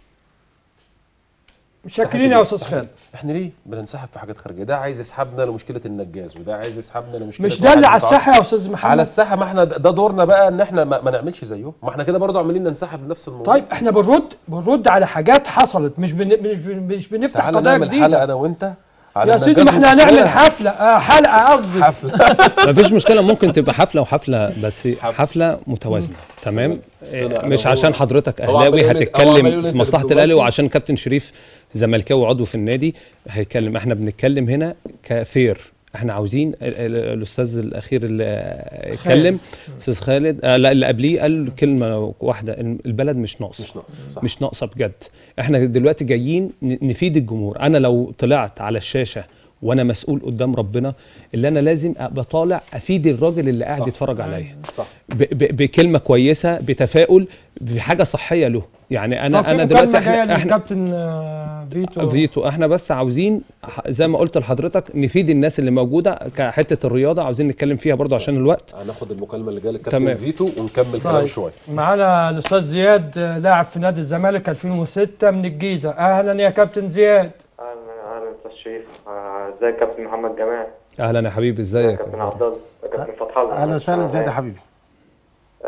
A: شاكرين يا استاذ خالد.
B: احنا ليه بننسحب في حاجات خارجيه؟ ده عايز يسحبنا لمشكله النجاز، وده عايز يسحبنا لمشكله
A: مش ده اللي على الساحه يا استاذ محمد؟
B: على الساحه. ما احنا ده دورنا بقى ان احنا ما, ما نعملش زيهم، ما احنا كده برضه عمالين ننسحب لنفس الموضوع.
A: طيب احنا بنرد بنرد على حاجات حصلت، مش بن... مش, بن... مش بنفتح
B: تعالى
A: قضايا
B: نعمل حلقه
A: جديده
B: انا وانت على
A: يا سيدي.
B: النجاز
A: ما احنا هنعمل
B: والمشكلة.
A: حفله آه حلقه قصدي
B: حفله
D: مفيش مشكله، ممكن تبقى حفله وحفله، بس حفله متوازنه. تمام.
B: أنا-
D: مش
B: أنا
D: عشان
B: هو-
D: حضرتك
B: هو عمال
D: اهلاوي
B: يقول لك- هو عمال
D: هتتكلم
B: يقول
D: في
B: لك
D: مصلحه
B: الدبلوماسي.
D: الاهلي، وعشان كابتن شريف زملكاوي عضو في النادي هيتكلم. احنا بنتكلم هنا كفير. احنا عاوزين ال- ال- الاستاذ الاخير اللي اتكلم استاذ خالد، آه لا اللي قبليه قال كلمه واحده، البلد مش ناقصه.
B: مش ناقصة، صح.
D: مش ناقصه بجد. احنا دلوقتي جايين ن- نفيد الجمهور. انا لو طلعت على الشاشه وانا مسؤول قدام ربنا، اللي انا لازم ابقى طالع افيد الراجل اللي قاعد
B: صح.
D: يتفرج عليا
B: صح.
D: ب- ب- بكلمه كويسه، بتفاؤل، بحاجه صحيه له. يعني انا
A: طب في
D: انا
A: مكالمة
D: دلوقتي
A: جايه
D: احنا احنا
A: للكابتن آه، فيتو.
D: فيتو احنا بس عاوزين ح- زي ما قلت لحضرتك نفيد الناس اللي موجوده كحته الرياضه، عاوزين نتكلم فيها برضو عشان الوقت.
B: هناخد المكالمه اللي جايه
D: تمام.
B: للكابتن فيتو ونكمل كلام
A: طيب.
B: شويه.
A: معانا الاستاذ زياد آه، لاعب في نادي الزمالك ألفين وستة من الجيزه. اهلا يا كابتن زياد.
K: اهلا اهلا استاذ شريف. آه، ازيك يا كابتن محمد جمال؟
D: اهلا يا حبيبي،
K: يا
D: ازيك؟
K: كابتن عبد الله، يا كابتن فتح الله.
C: اهلا وسهلا زياد يا حبيبي.
K: آه،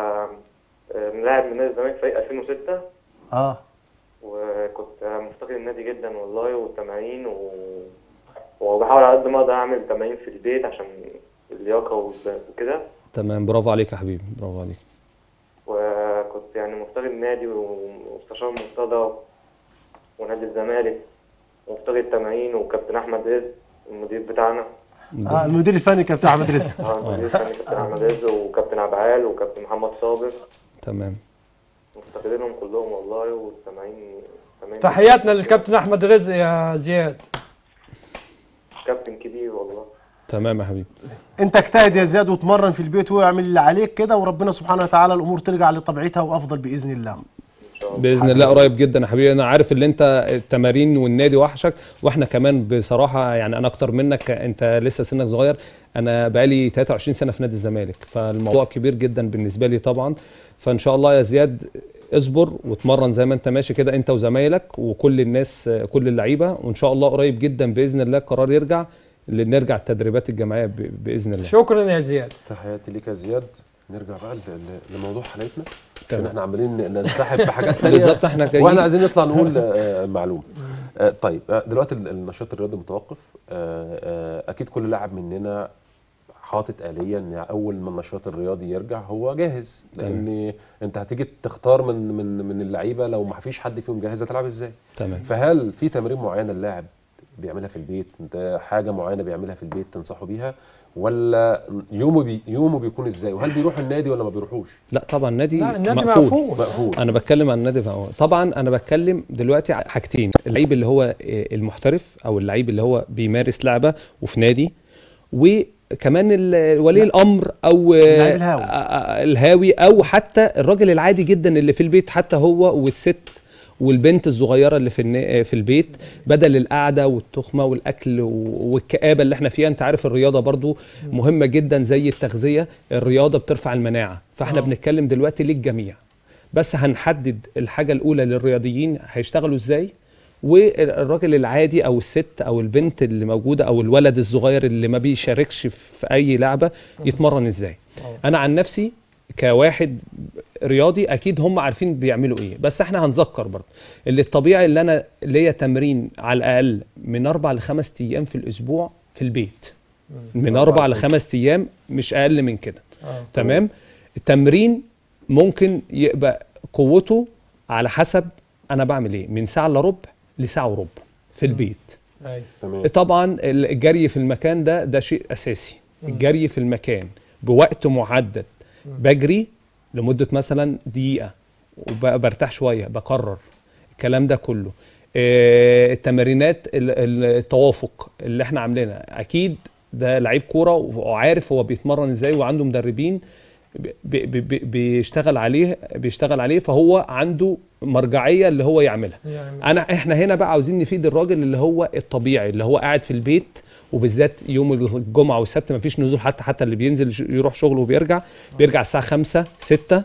K: آه، لاعب من نادي الزمالك فريق ألفين وستة،
C: اه
K: وكنت آه، مفتقد النادي جدا والله، والتمارين و... وبحاول على قد ما اقدر اعمل تمارين في البيت عشان اللياقه وال- وكده.
D: تمام، برافو عليك يا حبيبي، برافو عليك.
K: وكنت يعني مفتقد النادي ومستشار مرتضى ونادي الزمالك، ومفتقد التمارين، وكابتن احمد رزق المدير بتاعنا.
C: اه المدير الفني كابتن احمد رزق.
K: اه المدير الفني كابتن احمد رزق، وكابتن عبعال، وكابتن محمد صابر.
D: تمام.
K: مفتقدينهم كلهم والله، والتمارين تمارين.
A: تحياتنا للكابتن احمد رزق يا زياد.
K: كابتن كبير والله.
D: تمام يا حبيبي.
C: انت اجتهد يا زياد وتمرن في البيت واعمل اللي عليك كده، وربنا سبحانه وتعالى الامور ترجع لطبيعتها وافضل باذن الله.
D: باذن الله قريب جدا يا حبيبي. انا عارف ان انت التمارين والنادي وحشك، واحنا كمان بصراحه يعني انا اكتر منك، انت لسه سنك صغير، انا بقالي ثلاثة وعشرين سنه في نادي الزمالك، فالموضوع كبير جدا بالنسبه لي طبعا. فان شاء الله يا زياد اصبر واتمرن زي ما انت ماشي كده، انت وزمايلك وكل الناس كل اللعيبه، وان شاء الله قريب جدا باذن الله القرار يرجع نرجع التدريبات الجماعيه ب- باذن الله.
A: شكرا يا زياد.
B: تحياتي ليك يا زياد. نرجع بقى ل- ل- لموضوع حلقتنا، عشان
D: تمام.
B: احنا عمالين ننسحب في حاجات تانية.
D: بالظبط، احنا جايين
B: واحنا عايزين نطلع نقول آه، معلومه. آه، طيب آه، دلوقتي ال- النشاط الرياضي متوقف. آه، آه، اكيد كل لاعب مننا حاطط آلية ان اول ما النشاط الرياضي يرجع هو جاهز، لان انت هتيجي تختار من من من اللعيبه، لو ما فيش حد فيهم جاهز هتلعب ازاي؟
D: تمام.
B: فهل في تمارين معينه اللاعب بيعملها في البيت، انت حاجه معينه بيعملها في البيت تنصحه بيها، ولا يومه بي يومه بيكون ازاي؟ وهل بيروح النادي ولا ما بيروحوش؟
D: لا طبعا النادي
A: لا النادي
D: مقفول.
A: مقفول.
B: مقفول.
D: انا بتكلم عن النادي مقفول. طبعا انا بتكلم دلوقتي على حاجتين، اللعيب اللي هو المحترف او اللعيب اللي هو بيمارس لعبه وفي نادي، وكمان ال- ولي الامر او
C: اللاعب الهاوي.
D: آه، الهاوي، او حتى الراجل العادي جدا اللي في البيت، حتى هو والست والبنت الصغيره اللي في النا- في البيت، بدل القعده والتخمه والاكل و- والكآبه اللي احنا فيها. انت عارف الرياضه برضو مهمه جدا زي التغذيه، الرياضه بترفع المناعه، فاحنا
A: آه.
D: بنتكلم دلوقتي للجميع. بس هنحدد الحاجه الاولى للرياضيين هيشتغلوا ازاي، والراجل العادي او الست او البنت اللي موجوده او الولد الصغير اللي ما بيشاركش في اي لعبه يتمرن ازاي. انا عن نفسي كواحد رياضي اكيد هم عارفين بيعملوا ايه، بس احنا هنذكر برضه اللي الطبيعي اللي انا ليا تمرين على الاقل من اربع لخمس ايام في الاسبوع في البيت، من اربع لخمس ايام مش اقل من كده. آه. تمام. التمرين ممكن يبقى قوته على حسب انا بعمل ايه، من ساعه الا ربع لساعه وربع في البيت.
A: أي.
D: تمام. طبعا الجري في المكان ده ده شيء اساسي. م. الجري في المكان بوقت محدد، م. بجري لمده مثلا دقيقه وبرتاح شويه، بكرر الكلام ده كله. آه التمارينات التوافق اللي احنا عاملينها، اكيد ده لعيب كوره وعارف هو بيتمرن ازاي وعنده مدربين بي بي بيشتغل عليه بيشتغل عليه فهو عنده مرجعيه اللي هو يعملها. يعني انا احنا هنا بقى عاوزين نفيد الراجل اللي هو الطبيعي اللي هو قاعد في البيت، وبالذات يوم الجمعه والسبت ما فيش نزول، حتى حتى اللي بينزل يروح شغله وبيرجع بيرجع الساعه خمسة ستة،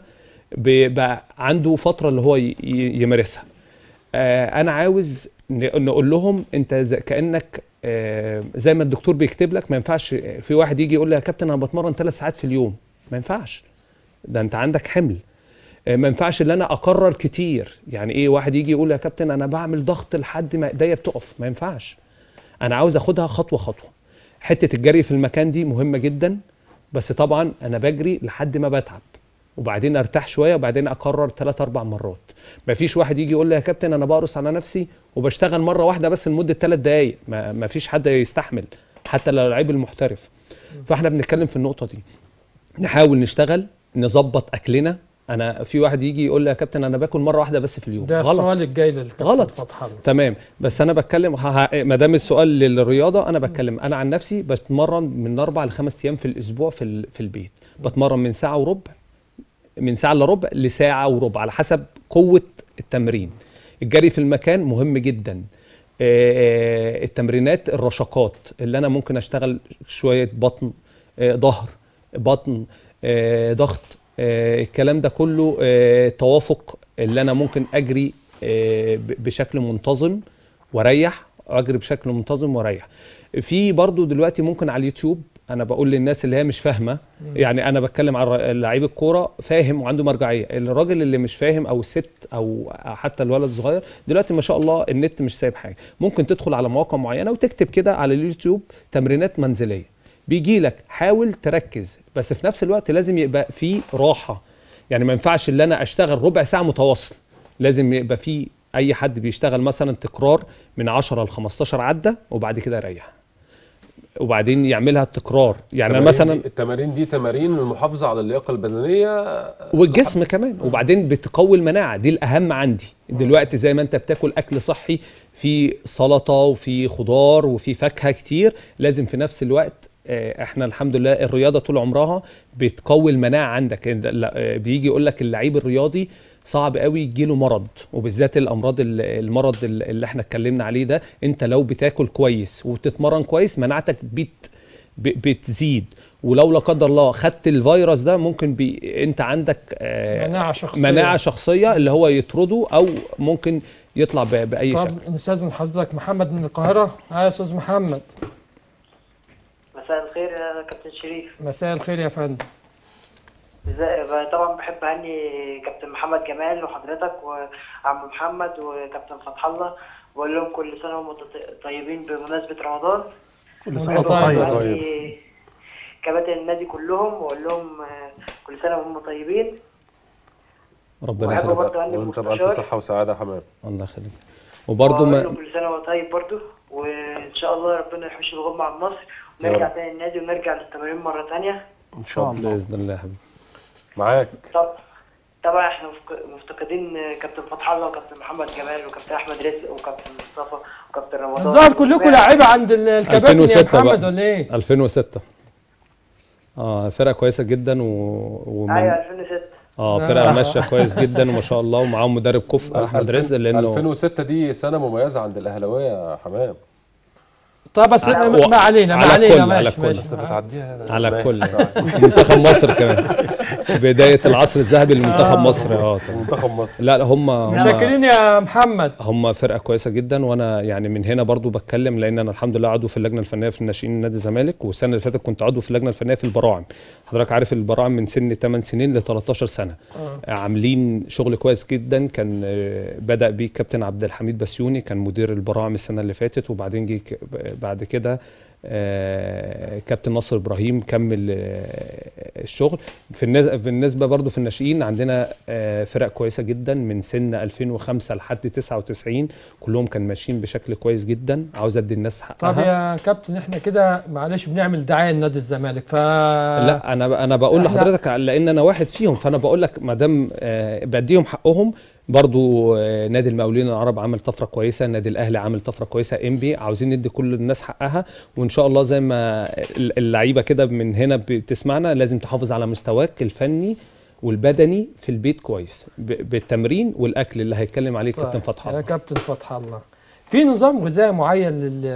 D: بقى عنده فتره اللي هو يمارسها. آه انا عاوز نقول لهم انت كانك آه زي ما الدكتور بيكتب لك، ما ينفعش في واحد يجي يقول لي يا كابتن انا بتمرن ثلاث ساعات في اليوم، ما ينفعش، ده انت عندك حمل. ما ينفعش ان انا اكرر كتير. يعني ايه واحد يجي يقول يا كابتن انا بعمل ضغط لحد ما ايديا بتقف، ما ينفعش. انا عاوز اخدها خطوه خطوه. حته الجري في المكان دي مهمه جدا، بس طبعا انا بجري لحد ما بتعب وبعدين ارتاح شويه وبعدين اكرر ثلاث اربع مرات. ما فيش واحد يجي يقول لي يا كابتن انا بقرص على نفسي وبشتغل مره واحده بس لمده ثلاث دقائق، ما فيش حد يستحمل حتى لو لعيب المحترف. فاحنا بنتكلم في النقطه دي، نحاول نشتغل نظبط اكلنا. انا في واحد يجي يقول لي يا كابتن انا باكل مره واحده بس في اليوم،
A: ده
D: غلط.
A: السؤال الجاي للكابتن
D: غلط
A: فتح الله.
D: تمام، بس انا بتكلم ما دام السؤال للرياضه، انا بتكلم انا عن نفسي بتمرن من اربع لخمس ايام في الاسبوع في في البيت، بتمرن من ساعه وربع من ساعه الا ربع لساعه وربع على حسب قوه التمرين. الجري في المكان مهم جدا. التمرينات الرشاقات اللي انا ممكن اشتغل شويه بطن، ظهر، بطن، ضغط، الكلام ده كله توافق اللي انا ممكن اجري بشكل منتظم واريح، اجري بشكل منتظم واريح. في برضو دلوقتي ممكن على اليوتيوب، انا بقول للناس اللي هي مش فاهمه، يعني انا بتكلم على لعيب الكوره فاهم وعنده مرجعيه، الراجل اللي مش فاهم او الست او حتى الولد الصغير دلوقتي ما شاء الله النت مش سايب حاجه، ممكن تدخل على مواقع معينه وتكتب كده على اليوتيوب تمرينات منزليه، بيجي لك. حاول تركز، بس في نفس الوقت لازم يبقى في راحه. يعني ما ينفعش ان انا اشتغل ربع ساعه متواصل، لازم يبقى في اي حد بيشتغل مثلا تكرار من عشرة ل خمستاشر عده وبعد كده يريح وبعدين يعملها التكرار. يعني مثلا
B: التمارين دي تمارين للمحافظه على اللياقه البدنيه
D: والجسم لحب. كمان، وبعدين بتقوي المناعه، دي الاهم عندي دلوقتي. زي ما انت بتاكل اكل صحي في سلطه وفي خضار وفي فاكهه كتير، لازم في نفس الوقت احنا الحمد لله الرياضه طول عمرها بتقوي المناعه عندك. بيجي يقول لك اللعيب الرياضي صعب قوي يجيله مرض، وبالذات الامراض المرض اللي احنا اتكلمنا عليه ده. انت لو بتاكل كويس وبتتمرن كويس مناعتك بت بتزيد، ولو لا قدر الله خدت الفيروس ده ممكن بي انت عندك
A: مناعه شخصيه
D: مناعه شخصيه اللي هو يطرده او ممكن يطلع باي شكل.
A: طب نستاذن حضرتك محمد من القاهره. ها يا استاذ محمد.
L: مساء الخير يا كابتن شريف.
A: مساء الخير يا فندم.
L: ازاي؟ طبعا بحب اهني كابتن محمد جمال وحضرتك وعم محمد وكابتن فتح الله، واقول لهم كل سنه وهم طيبين بمناسبه رمضان.
C: كل سنه وانتم طيب.
L: طيب كباتن النادي كلهم واقول لهم كل سنه وهم طيبين.
B: ربنا يخليك وانت بألف صحه وسعاده يا حماد.
D: الله يخليك. وبرده ما
L: كل سنه وهو طيب برده، وان شاء الله ربنا يحوش الغمه عن مصر ونرجع تاني النادي ونرجع للتمارين مره ثانيه
D: ان شاء الله باذن الله يا حبيبي.
B: معاك.
L: طب طبعا احنا مفتقدين كابتن فتح الله وكابتن محمد جمال وكابتن احمد رزق وكابتن مصطفى وكابتن رمضان.
A: الظاهر كلكم لعيبه عند الكباتن يا محمد ولا ايه؟
D: ألفين وستة اه فرقه كويسه جدا و,
L: و... ايوه ألفين وستة
D: اه فرقه ماشيه كويس جدا وما شاء الله، ومعاهم مدرب كفء احمد رزق. لانه
B: ألفين وستة دي سنه مميزه عند الاهلاويه يا حمام.
A: طب بس
D: على-
A: ما علينا ما
D: على
A: علينا
D: كل- على
A: ماشي
D: كل.
A: ماشي
B: انت بتعديها
D: على
B: ماشي.
D: كل منتخب مصر كمان بدايه العصر الذهبي لمنتخب مصر. اه طبعا.
B: منتخب مصر.
D: لا لا هم هم
A: مشاكرين يا محمد.
D: هم فرقه كويسه جدا، وانا يعني من هنا برضو بتكلم لان انا الحمد لله عضو في اللجنه الفنيه في الناشئين نادي الزمالك، والسنه اللي فاتت كنت عضو في اللجنه الفنيه في البراعم. حضرتك عارف البراعم من سن ثمان سنين ل تلتاشر سنه.
A: آه.
D: عاملين شغل كويس جدا. كان آه، بدا بيه كابتن عبد الحميد بسيوني، كان مدير البراعم السنه اللي فاتت، وبعدين جه ك- بعد كده آه، كابتن ناصر ابراهيم كمل آه، الشغل. في النز- بالنسبه برضو في الناشئين عندنا آه، فرق كويسه جدا من سن ألفين وخمسة لحد تسعة وتسعين، كلهم كانوا ماشيين بشكل كويس جدا. عاوز ادي الناس حقها.
A: طب يا كابتن احنا كده معلش بنعمل دعايه لنادي الزمالك ف
D: لا انا انا بقول
A: إحنا-
D: لحضرتك لان انا واحد فيهم، فانا بقول لك ما دام آه، بديهم حقهم. برضو آه، نادي المقاولين العرب عامل طفره كويسه، النادي الاهلي عامل طفره كويسه، انبي عاوزين ندي كل الناس حقها، وان شاء الله زي ما اللعيبه كده من هنا بتسمعنا لازم تحافظ على مستواك الفني والبدني في البيت كويس ب- بالتمرين والاكل اللي هيتكلم عليه كابتن فتحي
A: يا
D: الله.
A: كابتن فتح الله، في نظام غذائي معين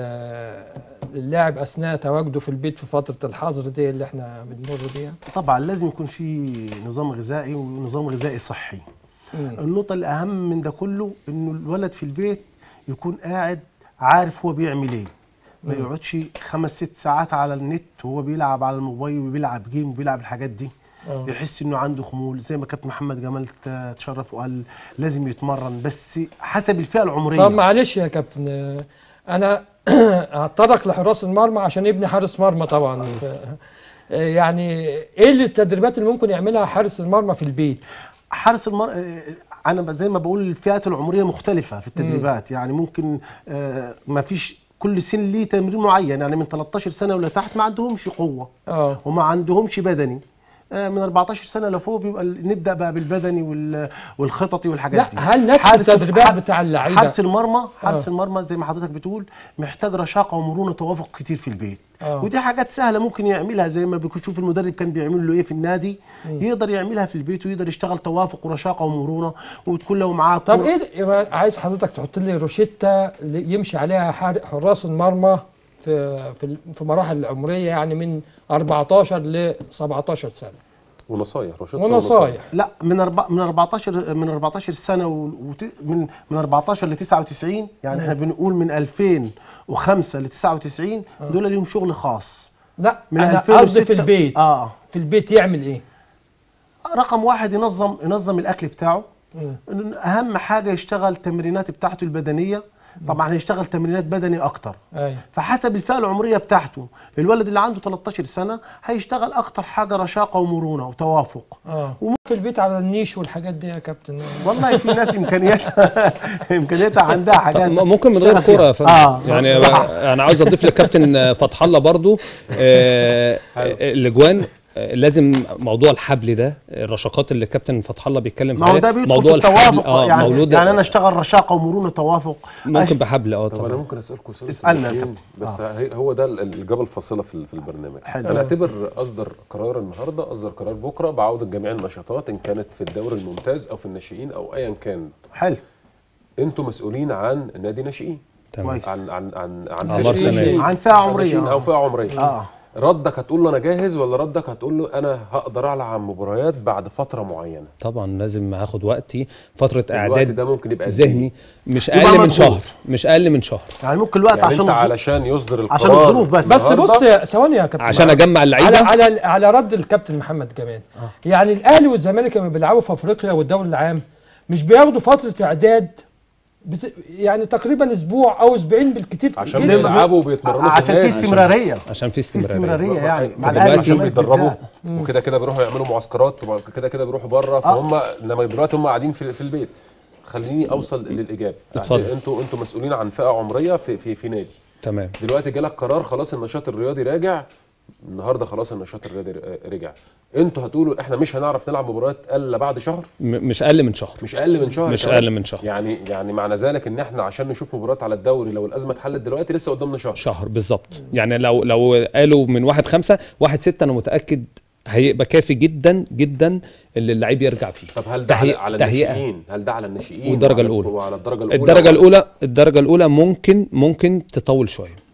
A: لل- للاعب اثناء تواجده في البيت في فتره الحظر دي اللي احنا بنمر بيها؟
C: طبعا لازم يكون في نظام غذائي ونظام غذائي صحي.
A: مم.
C: النقطة الأهم من ده كله إنه الولد في البيت يكون قاعد عارف هو بيعمل إيه، ما
A: مم.
C: يقعدش خمس ست ساعات على النت وهو بيلعب على الموبايل وبيلعب جيم وبيلعب الحاجات دي.
A: آه.
C: يحس إنه عنده خمول، زي ما كابتن محمد جمال ت- تشرف وقال لازم يتمرن، بس حسب الفئة العمرية.
A: طب معلش يا كابتن آه، انا هتطرق لحراس المرمى عشان ابني حارس مرمى طبعا ف- آه، يعني ايه اللي التدريبات اللي ممكن يعملها حارس المرمى في البيت؟
C: حارس المر انا ب- زي ما بقول الفئات العمريه مختلفه في التدريبات. يعني ممكن آه، ما فيش كل سن ليه تمرين معين، يعني من تلتاشر سنه ولا تحت ما عندهمش قوه
A: اه
C: وما عندهمش بدني. آه، من اربعتاشر سنه لفوق بيبقى ال- نبدا بقى بالبدني وال- والخططي والحاجات
A: لا
C: دي.
A: هل نفس
C: حارس-
A: التدريبات
C: حار-
A: بتاع اللعيبه؟
C: حارس المرمى حارس
A: آه.
C: المرمى زي ما حضرتك بتقول محتاج رشاقه ومرونه توافق كتير في البيت.
A: آه.
C: ودي حاجات سهله ممكن يعملها، زي ما بيشوف المدرب كان بيعمل له ايه في النادي، يقدر يعملها في البيت ويقدر يشتغل توافق ورشاقه ومرونه، وتكون لو معاه
A: طب
C: كورة-
A: ايه ده- يبقى عايز حضرتك تحط لي روشته اللي يمشي عليها حار- حراس المرمى في في ال- في مراحل العمريه، يعني من أربعتاشر ل سبعتاشر سنه
B: ونصايح روشته
A: ونصايح.
C: لا من أربع من أربعتاشر من أربعتاشر سنه و... وت... من من أربعتاشر ل تسعة وتسعين، يعني احنا بنقول من ألفين وخمسة ل تسعة وتسعين دول ليهم شغل خاص.
A: لا
C: من
A: انا
C: ألفين وستة
A: قصدي في البيت.
C: اه
A: في البيت يعمل ايه؟
C: رقم واحد ينظم ينظم الاكل بتاعه.
A: مم.
C: اهم حاجه يشتغل تمرينات بتاعته البدنيه، طبعا هيشتغل تمرينات بدني اكتر.
A: ايوه
C: فحسب الفئه العمريه بتاعته، الولد اللي عنده تلتاشر سنه هيشتغل اكتر حاجه رشاقه ومرونه وتوافق.
A: اه وفي البيت على النيش والحاجات دي يا كابتن.
C: والله في ناس امكانياتها امكانياتها عندها
D: طب
C: حاجات
D: ممكن من غير
C: تشتغل
D: كوره يا
C: فيها.
D: فندم.
C: اه
D: يعني
C: صح.
D: انا عاوز اضيف للكابتن فتح الله برضو آه، الاجوان آه، لازم موضوع الحبل ده، الرشاقات اللي الكابتن فتح الله بيتكلم
C: ما هو ده
D: فيها،
C: بيدخل
D: موضوع
C: في
D: الحبل
C: التوافق. يعني,
D: مولود
C: يعني انا اشتغل رشاقه ومرونه توافق.
D: ممكن
C: أش-
D: بحبل اه
B: طب انا
D: طبعا.
B: ممكن اسالكم سؤال
C: اسألنا يا
B: سؤالين،
C: كابتن.
B: بس
C: آه.
B: هي- هو ده ال- الاجابه الفاصله في ال- في البرنامج.
C: حلو.
B: انا اعتبر اصدر قرار النهارده، اصدر قرار بكره بعوده جميع النشاطات ان كانت في الدوري الممتاز او في الناشئين او ايا كان.
C: حلو
B: انتوا مسؤولين عن نادي ناشئين،
D: تمام.
C: كويس.
B: عن عن عن عن
D: أعمار
B: ناشئين.
D: سنية.
C: عن فئة عمرية.
B: ناشئين او فئه عمريه.
C: اه
B: ردك هتقول له انا جاهز، ولا ردك هتقول له انا هقدر العب مباريات بعد فتره معينه؟
D: طبعا لازم هاخد وقتي، فتره
B: الوقت
D: اعداد
B: ده ممكن يبقى قد
D: ذهني مش
C: يبقى
D: اقل من
C: مجهود.
D: شهر، مش اقل من شهر
C: يعني ممكن الوقت
B: يعني
C: عشان
B: انت
C: الظروف-
B: علشان يصدر القرار
C: عشان الظروف بس.
A: بس
B: النهاردة،
A: بص يا ثواني يا كابتن
D: عشان
A: محمد.
D: اجمع
A: على
D: اللعيبه.
A: على على رد الكابتن محمد كمان آه. يعني الاهلي والزمالك لما بيلعبوا في افريقيا والدوري العام مش بياخدوا فتره اعداد بت... يعني تقريبا اسبوع او اسبوعين بالكتير
B: عشان
A: جداً.
B: بيلعبوا وبيتمرنوا
C: عشان في
B: النادي.
C: استمراريه
D: عشان في
C: في
D: استمراريه.
C: استمراريه يعني مع
D: دلوقتي
C: الاهلي
B: عشان
C: والزمالك
B: بيتدربوا
C: بالذات.
B: وكده كده بيروحوا يعملوا معسكرات وكده كده بيروحوا بره، فهم انما دلوقتي هم قاعدين في في البيت. خليني اوصل للاجابه.
D: اتفضل.
B: انتوا انتوا مسؤولين عن فئه عمريه في في في نادي.
D: تمام.
B: دلوقتي جالك قرار خلاص النشاط الرياضي راجع النهارده، خلاص النشاط الرياضي رجع، انتوا هتقولوا احنا مش هنعرف نلعب مباريات الا بعد شهر؟
D: م- مش اقل من شهر.
B: مش اقل من شهر
D: مش
B: كمان.
D: اقل من شهر.
B: يعني يعني معنى ذلك ان احنا عشان نشوف مباريات على الدوري لو الازمه اتحلت دلوقتي لسه قدامنا شهر.
D: شهر بالظبط. يعني لو لو قالوا من واحد خمسة واحد ستة انا متاكد هيبقى كافي جدا جدا اللي اللعيب يرجع فيه.
B: طب هل ده
D: تهيئ-
B: على, على
D: تهيئة.
B: الناشئين؟ هل ده على الناشئين
D: والدرجة
B: وعلى-
D: الأولى.
B: وعلى الدرجه الاولى
D: الدرجه الاولى الدرجه الاولى ممكن ممكن تطول شويه.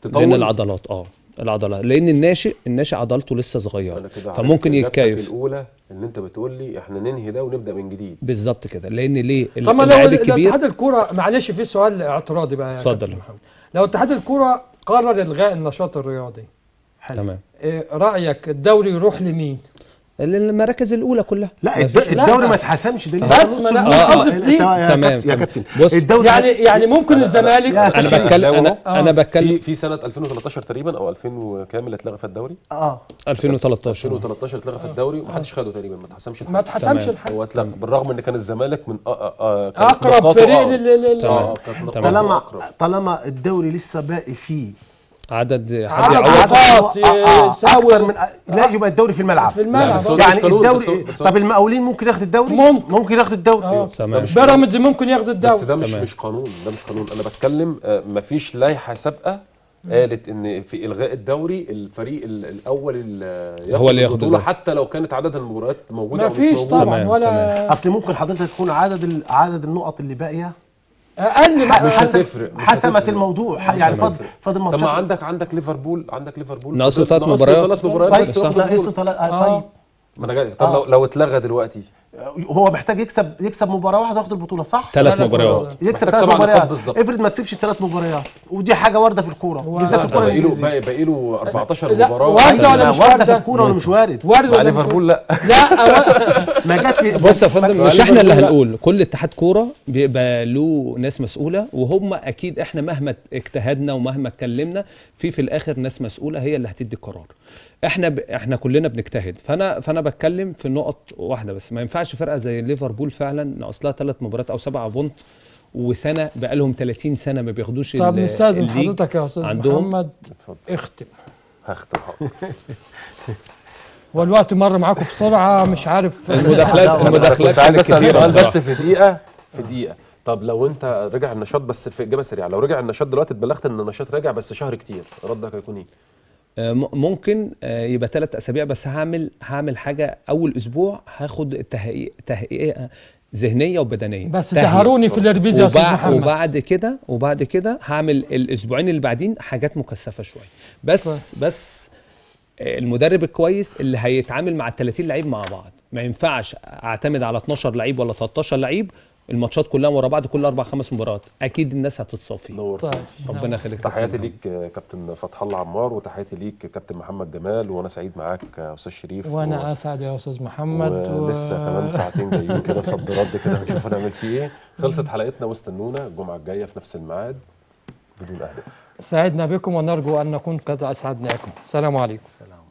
B: تطول؟
D: لان العضلات اه العضلات لان الناشئ الناشئ عضلته لسه صغيره فممكن يتكيف.
B: الاولى ان انت بتقول لي احنا ننهي ده ونبدا من جديد
D: بالظبط كده. لان ليه
A: طب لو اتحاد الكوره، معلش في سؤال اعتراضي بقى يا
D: اتفضل
A: محمد، لو اتحاد الكوره قرر الغاء النشاط الرياضي
D: تمام،
A: إيه رايك الدوري يروح لمين؟
D: المراكز الاولى كلها.
C: لا الدوري ما اتحسمش ده
A: بس ما انا قصدي في دي.
D: تمام
C: يا كابتن
D: بص
C: الدوري
A: يعني يعني ممكن الزمالك،
D: انا بتكلم انا انا بتكلم
B: في سنه ألفين وثلاثة عشر تقريبا او ألفين وكامل اتلغى في الدوري.
C: اه
D: ألفين وثلاثة عشر
B: ألفين وثلاثة عشر اتلغى في الدوري ومحدش خده تقريبا، ما اتحسمش
A: ما اتحسمش الحق،
B: هو اتلغى بالرغم ان كان الزمالك من
A: اقرب فريق لل
C: طالما طالما الدوري لسه باقي فيه
D: عدد حد
A: يعوض
C: يساوي من لا يبقى الدوري في الملعب
A: في الملعب
C: يعني الدوري. طب المقاولين ممكن ياخد الدوري؟
A: ممكن
C: ممكن ياخد الدوري.
A: اه بيراميدز ممكن ياخد الدوري،
B: بس ده مش مش قانون، ده مش قانون. انا بتكلم مفيش لائحه سابقه قالت ان في الغاء الدوري الفريق الاول
D: هو اللي ياخد
B: البطوله حتى لو كانت عدد المباريات موجوده.
A: مفيش طبعا ولا
C: اصل ممكن حضرتك تكون عدد عدد النقط اللي باقيه
A: اقل،
B: مش هتفرق،
C: حسمت الموضوع يعني. فاضل فاضل
B: ماتشات. طب ما عندك عندك ليفربول عندك ليفربول
D: ناقصه ثلاث مباريات
B: ثلاث مباريات بس
C: ناقصه ثلاث. طيب
B: ما انا جاي. طب لو لو اتلغى دلوقتي
C: هو محتاج يكسب يكسب مباراه واحده وياخد البطوله صح؟
D: ثلاث مباريات
C: يكسب ثلاث مباريات. افرض ما كسبش ثلاث مباريات ودي حاجه وارده في الكوره بالذات الكوره
B: باقي له باقي له أربعتاشر مباراه.
A: وارده ولا مش وارده
C: في الكوره ولا مش وارد؟
A: وارد ولا
B: ليفربول لا
A: لا
C: ما جت.
D: بص يا فندم مش احنا اللي هنقول، كل اتحاد كوره بيبقى له ناس مسؤوله وهم اكيد احنا مهما اجتهدنا ومهما اتكلمنا في في الاخر ناس مسؤوله هي اللي هتدي القرار. احنا ب... احنا كلنا بنجتهد. فانا فانا بتكلم في نقط واحده بس. ما ينفعش فرقه زي ليفربول فعلا ناقص لها ثلاث مباريات او سبعه بونت وسنه بقى لهم ثلاثين سنه ما بياخدوش.
A: طب نستاذن حضرتك يا استاذ محمد اختم.
B: هختم
A: والوقت مر معاكم بسرعه مش عارف.
D: المداخلات المداخلات
B: عايز اسال سؤال بس في دقيقه في دقيقه. طب لو انت رجع النشاط بس في اجابه سريعه، لو رجع النشاط دلوقتي اتبلغت ان النشاط راجع بس شهر كتير، ردك هيكون ايه؟
D: ممكن يبقى ثلاث اسابيع بس. هعمل هعمل حاجه اول اسبوع هاخد التهيئه تهيئه ذهنيه وبدنيه
A: بس تهروني في الاربيز يا استاذ محمد.
D: وبعد كده وبعد كده هعمل الاسبوعين اللي بعدين حاجات مكثفه شويه بس طيب. بس المدرب الكويس اللي هيتعامل مع ال ثلاثين لعيب مع بعض. ما ينفعش اعتمد على اتناشر لعيب ولا تلتاشر لعيب الماتشات كلها ورا بعض كل اربع خمس مباريات، اكيد الناس هتتصافي.
A: طيب
D: ربنا يخليك.
B: تحياتي ليك كابتن فتح الله عمار وتحياتي ليك كابتن محمد جمال، وانا سعيد معاك يا استاذ شريف.
A: وانا و... اسعد يا استاذ محمد.
B: ولسه و... كمان ساعتين جايين كده صد رد كده هنشوف هنعمل فيه ايه. خلصت حلقتنا واستنونا الجمعه الجايه في نفس الميعاد بدون اهداف.
A: سعدنا بكم ونرجو ان نكون قد اسعدناكم. السلام عليكم.
C: سلام.